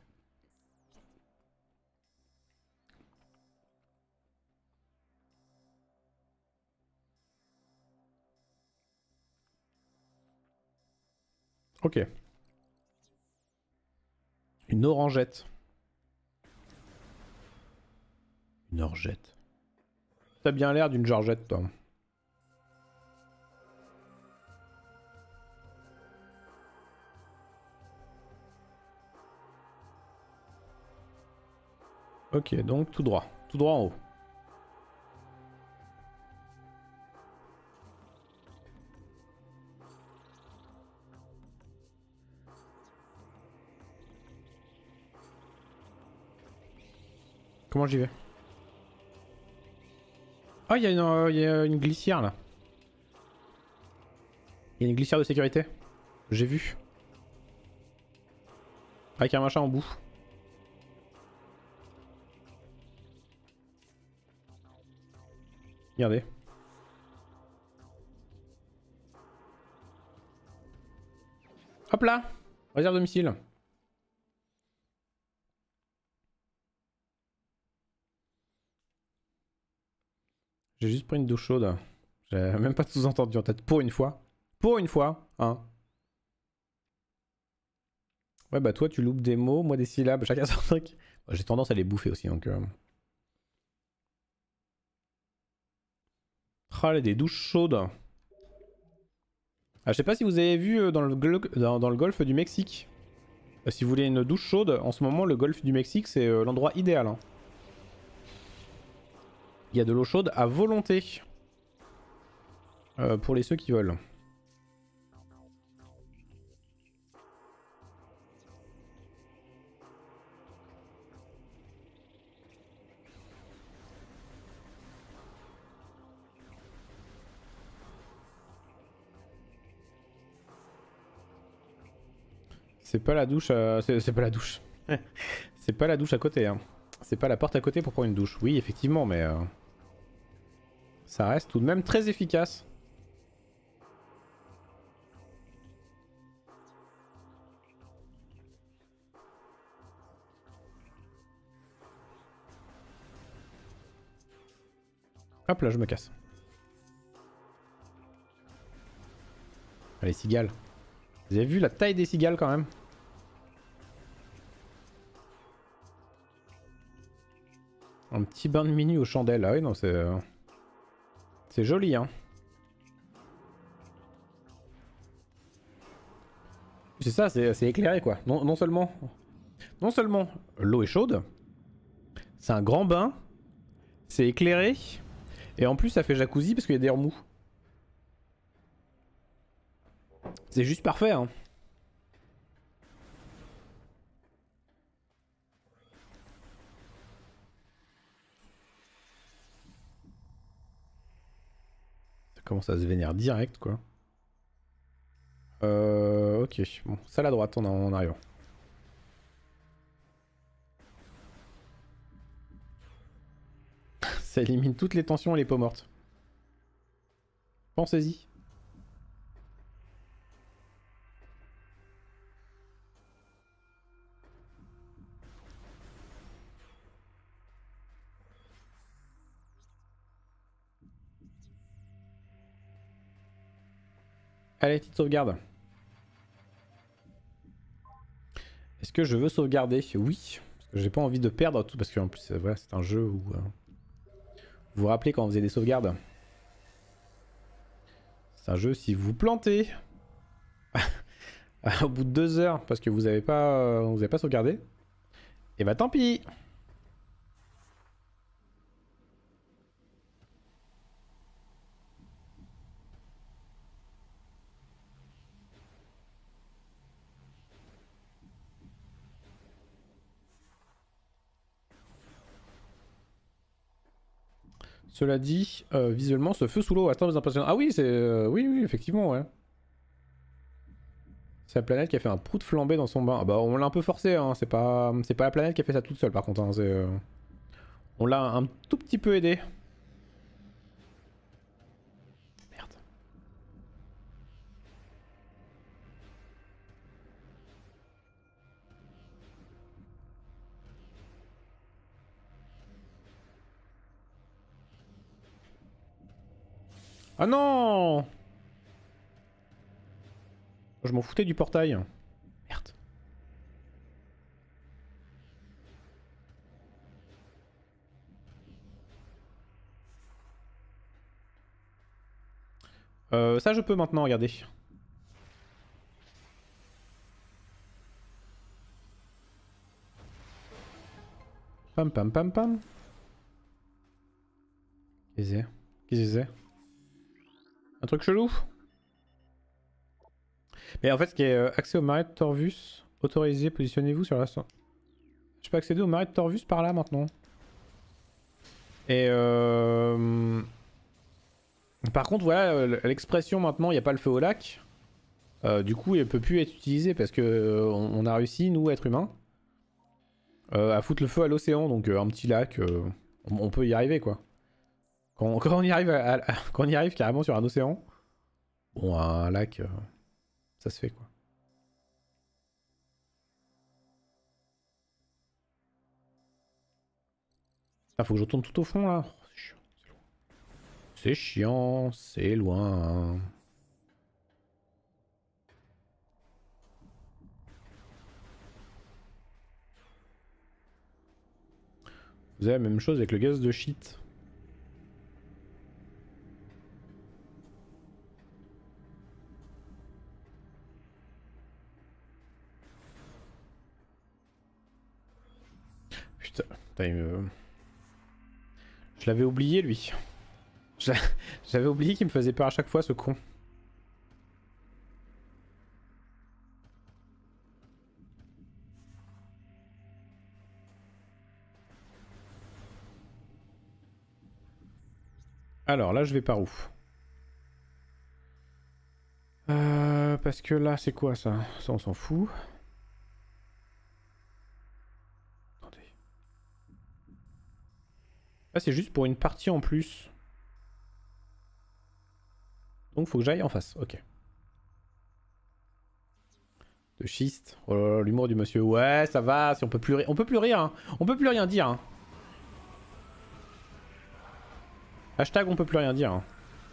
Ok. Une orangette. Une orangette. T'as bien l'air d'une georgette, toi. Ok, donc tout droit. Tout droit en haut. Comment j'y vais? Ah, il y, euh, y a une glissière là. Il y a une glissière de sécurité. J'ai vu. Avec un machin en bout. Regardez. Hop là! Réserve domicile. J'ai juste pris une douche chaude. J'ai même pas de sous-entendu en tête. Pour une fois. Pour une fois, hein. Ouais, bah toi, tu loupes des mots, moi des syllabes, chacun son truc. Bah, j'ai tendance à les bouffer aussi, donc... Euh... Ah, des douches chaudes. Ah, je sais pas si vous avez vu euh, dans le, dans, dans le golfe du Mexique. Euh, si vous voulez une douche chaude, en ce moment, le golfe du Mexique, c'est euh, l'endroit idéal. Hein. Il y a de l'eau chaude à volonté. Euh, pour les ceux qui veulent. C'est pas la douche, euh, c'est pas la douche. C'est pas la douche à côté. Hein. C'est pas la porte à côté pour prendre une douche. Oui, effectivement, mais euh, ça reste tout de même très efficace. Hop là, je me casse. Allez, cigales. Vous avez vu la taille des cigales quand même? Un petit bain de minuit aux chandelles. Ah oui, non, c'est... Euh... C'est joli, hein. C'est ça, c'est éclairé, quoi. Non, non seulement... Non seulement l'eau est chaude, c'est un grand bain, c'est éclairé, et en plus ça fait jacuzzi parce qu'il y a des remous. C'est juste parfait, hein. Ça commence à se vénérer direct, quoi. Euh... Ok, bon, salle à droite en, en arrivant. Ça élimine toutes les tensions et les peaux mortes. Pensez-y. Allez, petite sauvegarde. Est-ce que je veux sauvegarder? Oui. Parce que j'ai pas envie de perdre tout. Parce qu'en plus, voilà, c'est un jeu où... Euh... Vous vous rappelez quand on faisait des sauvegardes? C'est un jeu, si vous vous plantez... au bout de deux heures, parce que vous avez pas, vous avez pas sauvegardé, et bah tant pis. Cela dit, euh, visuellement, ce feu sous l'eau attend les impressionnants. Ah oui, c'est... Euh, oui, oui, effectivement, ouais. C'est la planète qui a fait un prout flambé dans son bain. Ah bah on l'a un peu forcé, hein. C'est pas... C'est pas la planète qui a fait ça toute seule, par contre. Hein. Euh... On l'a un tout petit peu aidé. Merde. Ah non! Je m'en foutais du portail. Merde. Euh, ça je peux maintenant, regardez. Pam pam pam pam. Qu'est-ce que c'est? Qu'est-ce que c'est? Un truc chelou? Mais en fait, ce qui est euh, accès au marais de Torvus, autorisé, positionnez-vous sur la... Je peux accéder au marais de Torvus par là maintenant. Et euh... par contre, voilà, l'expression maintenant, il n'y a pas le feu au lac. Euh, du coup, elle peut plus être utilisée parce que euh, on a réussi, nous, êtres humains, euh, à foutre le feu à l'océan. Donc euh, un petit lac, euh, on, on peut y arriver, quoi. Quand, quand, on y arrive à, à, quand on y arrive carrément sur un océan, bon, un lac, euh, ça se fait, quoi. Ah, faut que je retourne tout au fond, là. Oh, c'est chiant, c'est loin. Vous avez la même chose avec le gaz de shit. Putain, putain il me... Je l'avais oublié, lui. J'avais oublié qu'il me faisait peur à chaque fois, ce con. Alors là, je vais par où? Euh, parce que là, c'est quoi ça? Ça, on s'en fout. Attendez. Là, c'est juste pour une partie en plus. Donc, faut que j'aille en face. Ok. De schiste. Oh là là, l'humour du monsieur. Ouais, ça va. Si on peut plus rire. On peut plus rire. Hein. On peut plus rien dire. Hein. Hashtag on peut plus rien dire. Hein.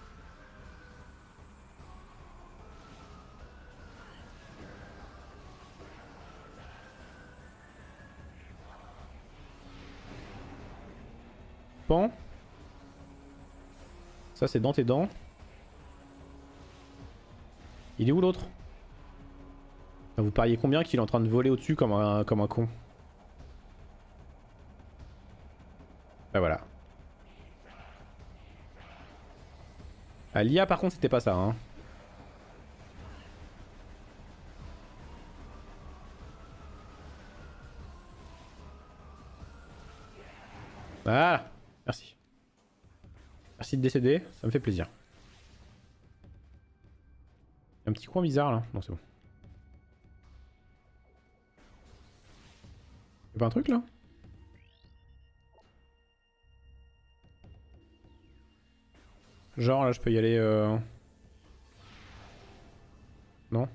Bon. Ça, c'est dans tes dents. Il est où l'autre? Vous pariez combien qu'il est en train de voler au-dessus comme un, comme un con? Bah voilà. Ah, l'I A par contre c'était pas ça. Hein. Voilà. Merci. Merci de décéder, ça me fait plaisir. Il y a un petit coin bizarre là. Non c'est bon. Y'a pas un truc là? Genre là je peux y aller euh... Non?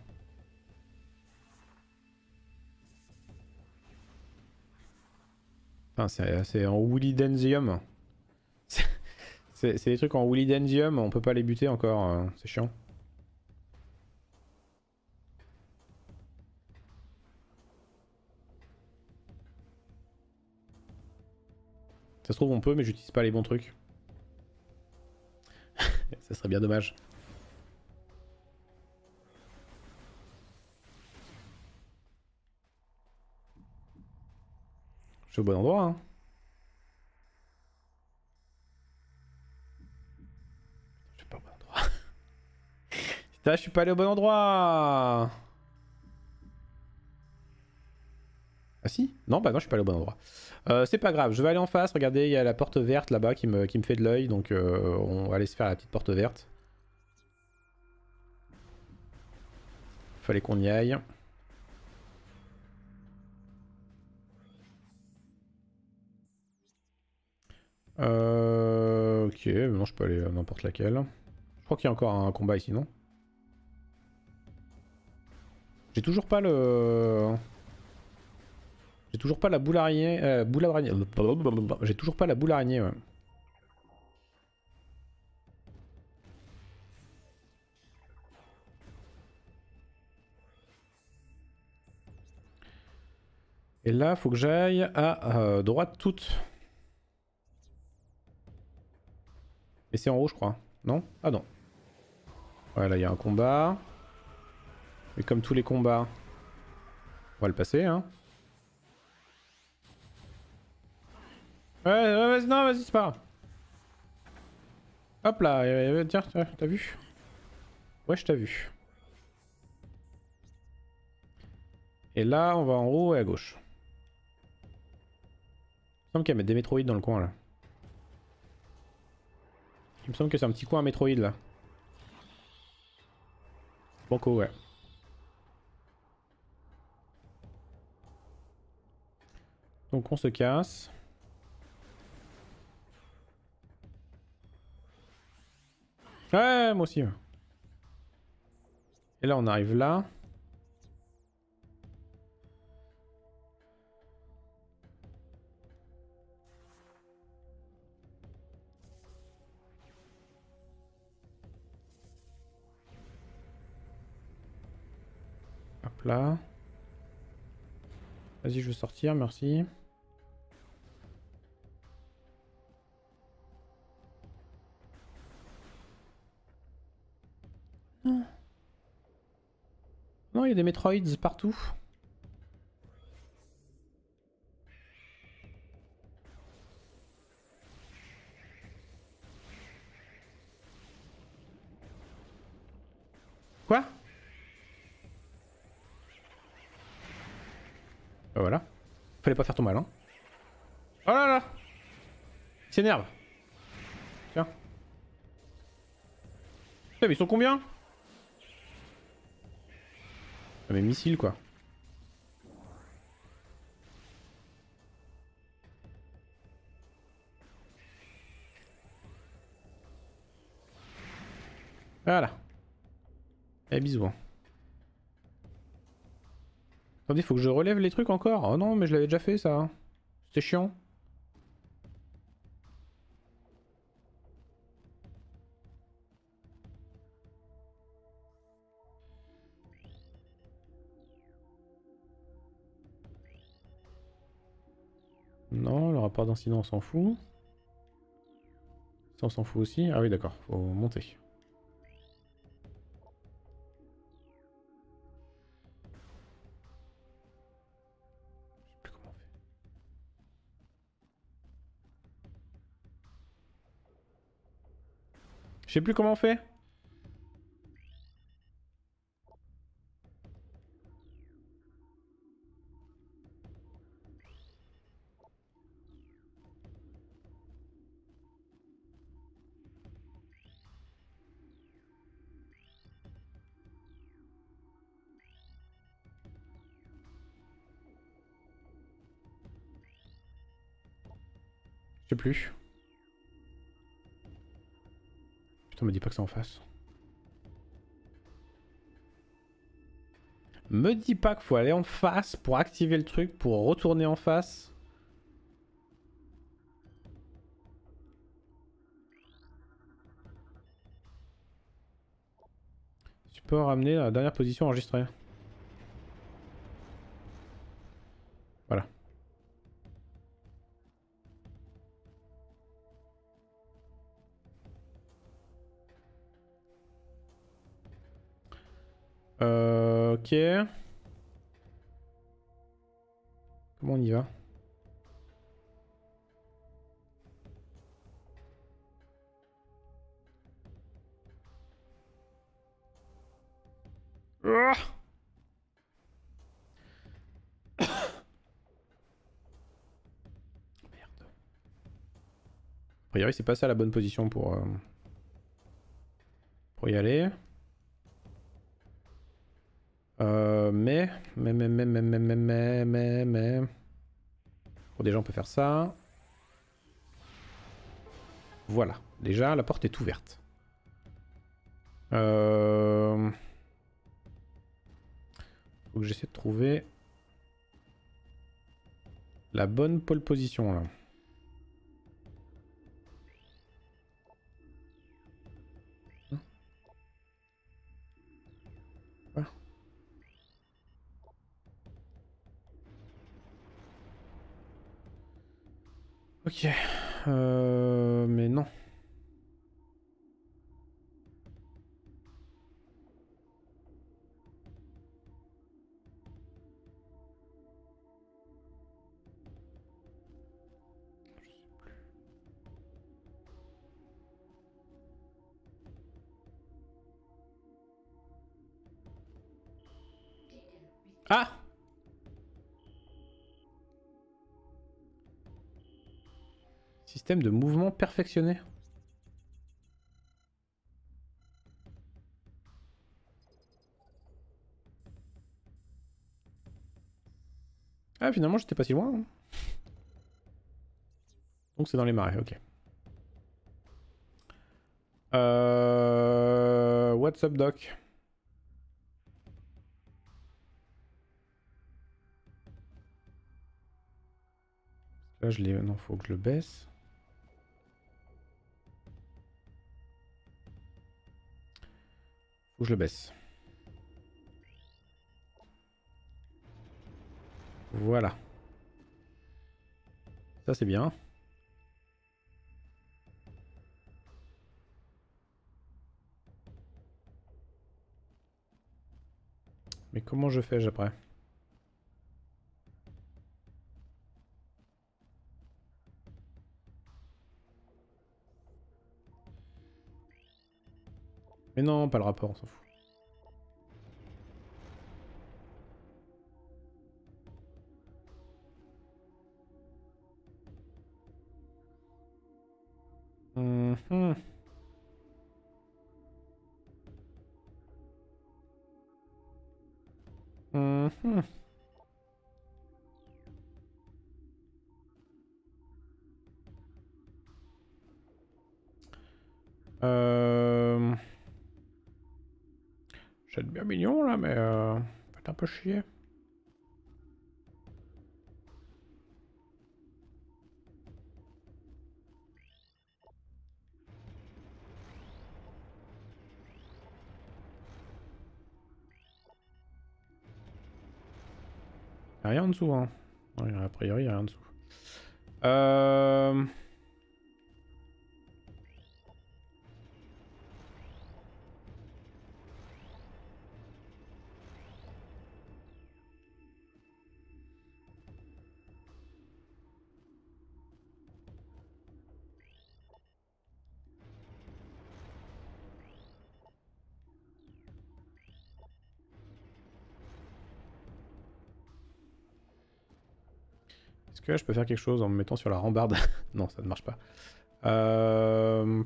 C'est en Woolly Denzium. C'est des trucs en Woolly Denzium, on peut pas les buter encore, euh, c'est chiant. Ça se trouve on peut mais j'utilise pas les bons trucs. Ça serait bien dommage. Je suis au bon endroit hein. Je suis pas au bon endroit. Putain je suis pas allé au bon endroit. Ah si? Non bah non je suis pas allé au bon endroit. Euh, c'est pas grave, je vais aller en face, regardez il y a la porte verte là-bas qui me, qui me fait de l'œil donc euh, on va aller se faire la petite porte verte. Fallait qu'on y aille. Euh... Ok, non je peux aller à n'importe laquelle. Je crois qu'il y a encore un combat ici, non? J'ai toujours pas le... J'ai toujours pas la boule araignée... Euh, boule araignée... J'ai toujours pas la boule araignée, ouais. Et là, faut que j'aille à euh, droite toute. Et c'est en haut, je crois. Non? Ah non. Ouais, là, il y a un combat. Et comme tous les combats, on va le passer, hein. Ouais, ouais, vas-y, non, vas-y, c'est pas grave. Hop là, euh, tiens, t'as vu? Ouais, je t'ai vu. Et là, on va en haut et à gauche. Il me semble qu'il y a des métroïdes dans le coin là. Il me semble que c'est un petit coin à métroïde là. Banco, ouais. Donc on se casse. Ouais, moi aussi. Ouais. Et là, on arrive là. Hop là. Vas-y, je veux sortir, merci. Non. Non, il y a des métroïdes partout. Quoi? Bah voilà. Fallait pas faire ton mal, hein. Oh là là! Il s'énerve. Tiens. Putain, mais ils sont combien? Ah, mais missile quoi. Voilà. Eh bisous. Hein. Attendez, faut que je relève les trucs encore. Oh non, mais je l'avais déjà fait ça. C'était chiant. Non, le rapport d'incident on s'en fout. Ça on s'en fout aussi. Ah oui d'accord, faut monter. Je sais plus comment on fait. Je sais plus. Putain, me dis pas que c'est en face. Me dis pas qu'il faut aller en face pour activer le truc, pour retourner en face. Tu peux ramener la dernière position enregistrée. Voilà. Euh, ok. Comment on y va? Ah Merde. A priori, c'est pas ça la bonne position pour, euh, pour y aller. Euh, mais, mais, mais, mais, mais, mais, mais, mais, mais, mais... Bon, déjà, on peut faire ça. Voilà. Déjà, la porte est ouverte. Euh... Faut que j'essaie de trouver la bonne pole position, là. Ah. Ok. Euh... Mais non. Ah! Système de mouvement perfectionné. Ah, finalement, j'étais pas si loin. Hein. Donc c'est dans les marais, ok. Euh... What's up, Doc? Là, je l'ai... Non, faut que je le baisse. Faut que je le baisse. Voilà. Ça, c'est bien. Mais comment je fais après? Mais non, pas le rapport, on s'en fout. Mmh. Mmh. Euh... J'ai bien mignon là, mais euh... faites un peu chier. Y'a rien en dessous, hein. Ouais, a priori, y'a rien en dessous. Euh... Est-ce que là, je peux faire quelque chose en me mettant sur la rambarde? Non, ça ne marche pas. Euh...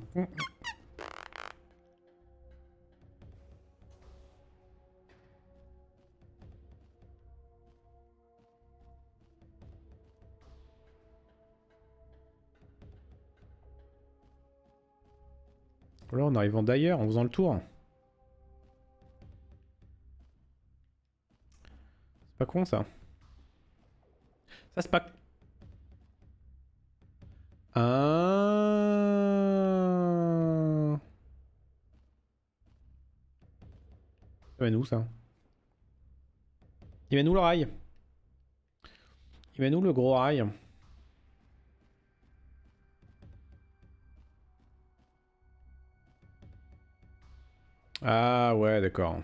Là, en arrivant d'ailleurs, en faisant le tour. C'est pas con, ça. Ça, c'est pas... Ah... Ça mène où, ça? Il mène où le rail? Il mène où le gros rail? Ah ouais, d'accord.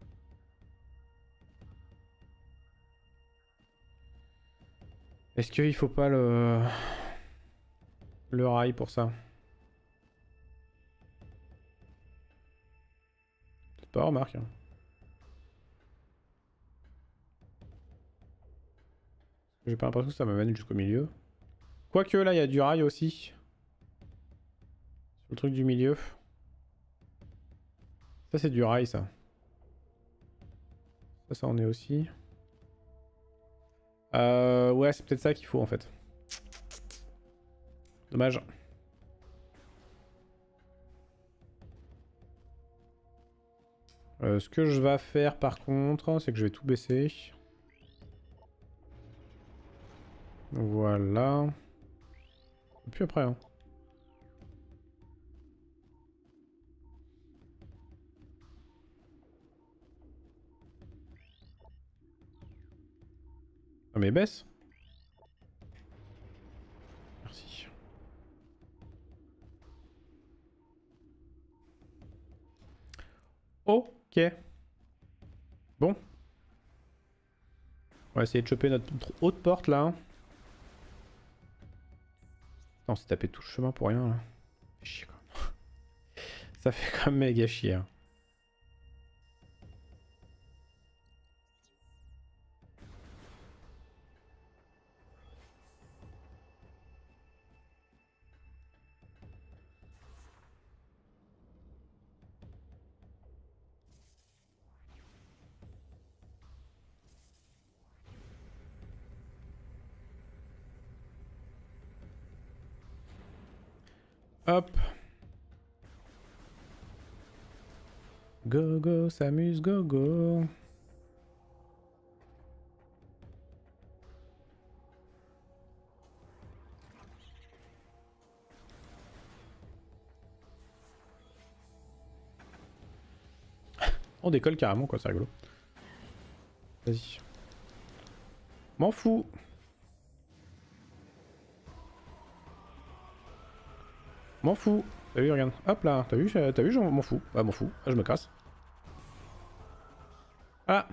Est-ce qu'il faut pas le... le rail pour ça? Peut-être pas, remarque. Hein. J'ai pas l'impression que ça m'amène jusqu'au milieu. Quoique là, il y a du rail aussi. Sur le truc du milieu. Ça, c'est du rail, ça. Ça, ça en est aussi. Euh, ouais, c'est peut-être ça qu'il faut, en fait. Dommage. Euh, ce que je vais faire, par contre, c'est que je vais tout baisser. Voilà. Et puis après, hein. Ah mais baisse. Merci. Ok. Bon. On va essayer de choper notre haute porte là. Non, on s'est tapé tout le chemin pour rien là. Ça fait chier, quoi. Ça fait quand même méga chier. Hein. Hop. Go go, s'amuse, go go. On décolle carrément quoi, c'est rigolo. Vas-y. M'en fous. M'en fous. T'as vu, regarde. Hop là, t'as vu, t'as vu, je m'en fous. Bah m'en fous, ah, je me casse. Ah.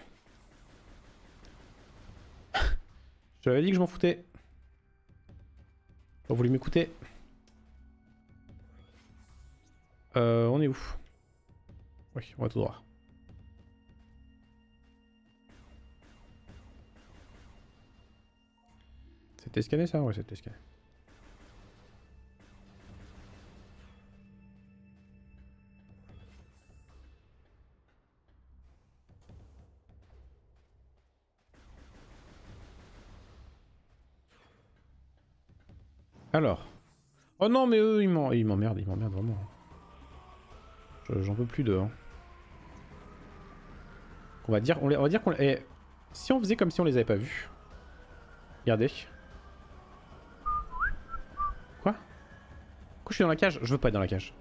Je t'avais dit que je m'en foutais. T'as voulu m'écouter. Euh, on est où? Oui, on va tout droit. C'était scanné ça? Ouais, c'était scanné. Alors. Oh non, mais eux, ils m'emmerdent, ils m'emmerdent vraiment. J'en peux plus d'eux. Hein. On va dire, on, on va dire qu'on... Eh, si on faisait comme si on les avait pas vus. Regardez. Quoi? Pourquoi je suis dans la cage? Je veux pas être dans la cage.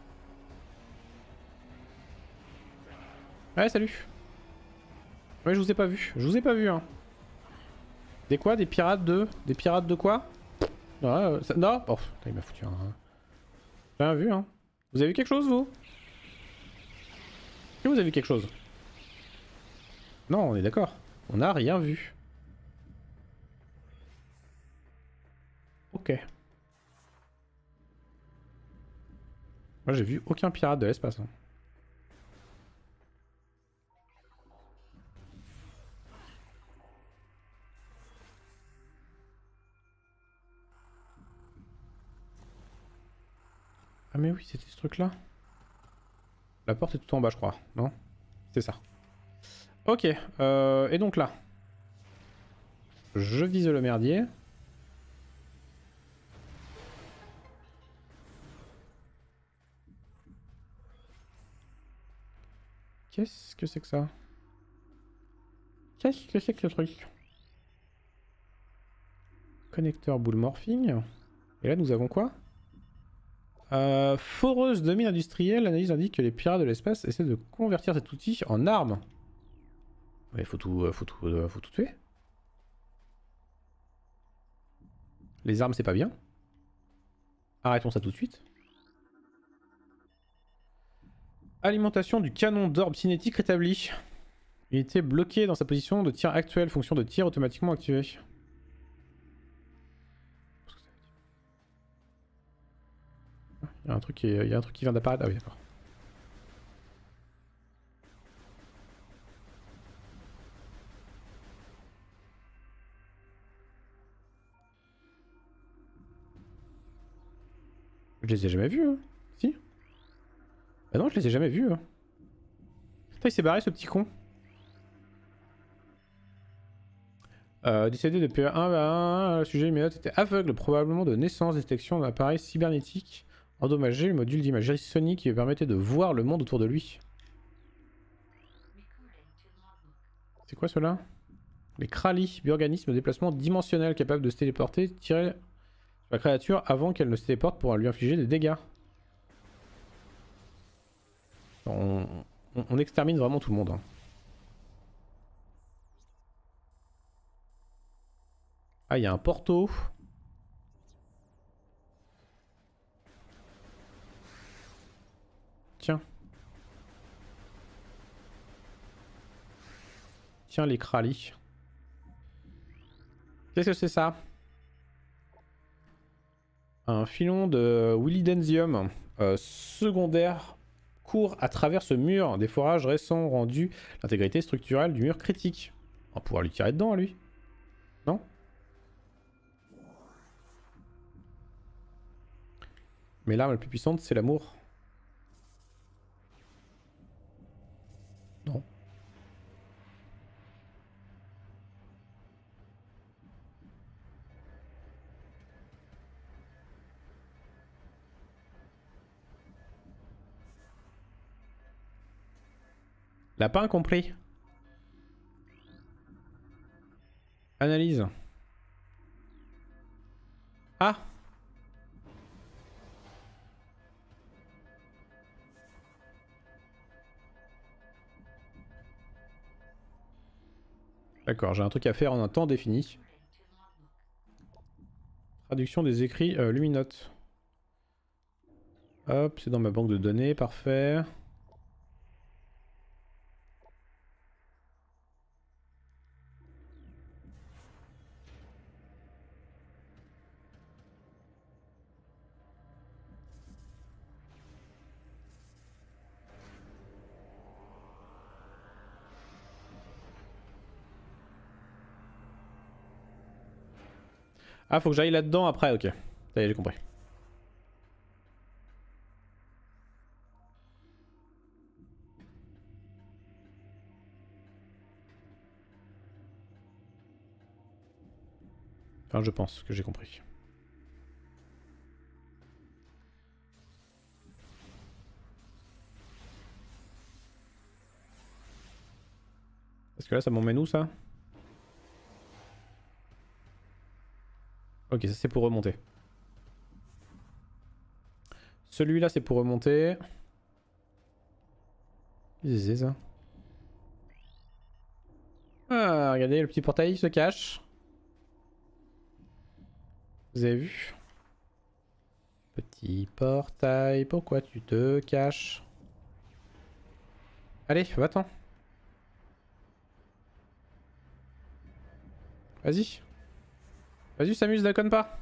Ouais, salut. Ouais, je vous ai pas vu. Je vous ai pas vu, hein. Des quoi? Des pirates de... Des pirates de quoi? Ouais, euh, ça... Non. Oh, putain, il m'a foutu un... J'ai rien vu, hein. Vous avez vu quelque chose, vous? Est-ce que vous avez vu quelque chose? Non, on est d'accord. On n'a rien vu. Ok. Moi, j'ai vu aucun pirate de l'espace. Hein. Ah mais oui, c'était ce truc-là. La porte est tout en bas, je crois. Non? C'est ça. Ok. Euh, et donc là. Je vise le merdier. Qu'est-ce que c'est que ça? Qu'est-ce que c'est que ce truc? Connecteur boule morphing. Et là, nous avons quoi? euh, Foreuse de mine industrielle. L'analyse indique que les pirates de l'espace essaient de convertir cet outil en arme. Mais faut tout, faut tout, euh, faut tout tuer. Les armes, c'est pas bien. Arrêtons ça tout de suite. Alimentation du canon d'orbe cinétique rétabli. Il était bloqué dans sa position de tir actuelle, fonction de tir automatiquement activée. Il y a un truc qui, il y a un truc qui vient d'apparaître. Ah oui, d'accord. Je les ai jamais vus, hein. Si? Bah non, je les ai jamais vus. Hein. Putain, il s'est barré ce petit con. Euh, décédé depuis un à un, le sujet immédiat était aveugle, probablement de naissance, détection d'un appareil cybernétique endommagé, le module d'imagerie Sony qui lui permettait de voir le monde autour de lui. C'est quoi cela? Les Krali, bi-organismes de déplacement dimensionnel capable de se téléporter, tirer sur la créature avant qu'elle ne se téléporte pour lui infliger des dégâts. On, on, on extermine vraiment tout le monde. Hein. Ah, il y a un porto. Tiens. Tiens, les Krali. Qu'est-ce que c'est ça? Un filon de Willidensium euh, secondaire court à travers ce mur. Des forages récents ont rendu l'intégrité structurelle du mur critique. On va pouvoir lui tirer dedans, lui. Non? Mais l'arme la plus puissante, c'est l'amour. Non. Lapin compris. Analyse. Ah. D'accord, j'ai un truc à faire en un temps défini. Traduction des écrits euh, Luminote. Hop, c'est dans ma banque de données, parfait. Ah, faut que j'aille là-dedans après, ok. Ça y est, j'ai compris. Enfin, je pense que j'ai compris. Parce que là, ça m'emmène où, ça? Ok, ça c'est pour remonter. Celui-là, c'est pour remonter. Qu'est-ce que c'est, ça? Ah, regardez, le petit portail se cache. Vous avez vu? Petit portail, pourquoi tu te caches? Allez, va-t'en. Vas-y. Vas-y, s'amuse, déconne pas.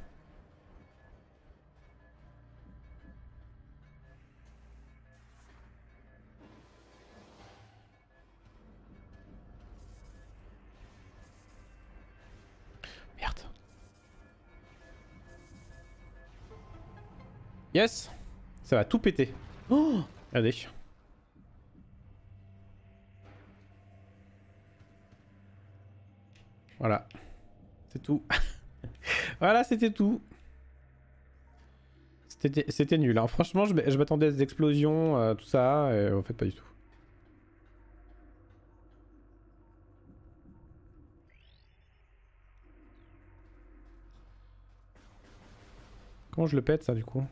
Merde. Yes. Ça va tout péter. Oh, regardez. Voilà. C'est tout. Voilà, c'était tout. C'était nul. Hein. Franchement, je m'attendais à des explosions, euh, tout ça, et en fait, pas du tout. Comment je le pète, ça, du coup?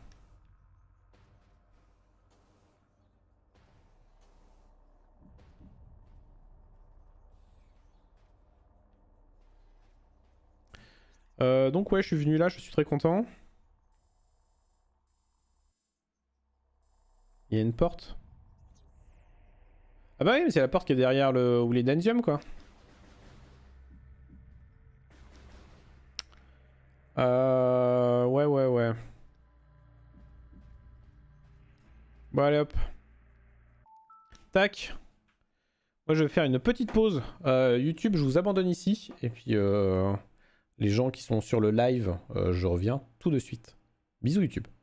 Euh, donc ouais, je suis venu là, je suis très content. Il y a une porte. Ah bah oui, mais c'est la porte qui est derrière le... où les Dandium, quoi. Euh... Ouais, ouais, ouais. Bon, allez, hop. Tac. Moi, je vais faire une petite pause. Euh, YouTube, je vous abandonne ici. Et puis, euh, les gens qui sont sur le live, euh, je reviens tout de suite. Bisous, YouTube.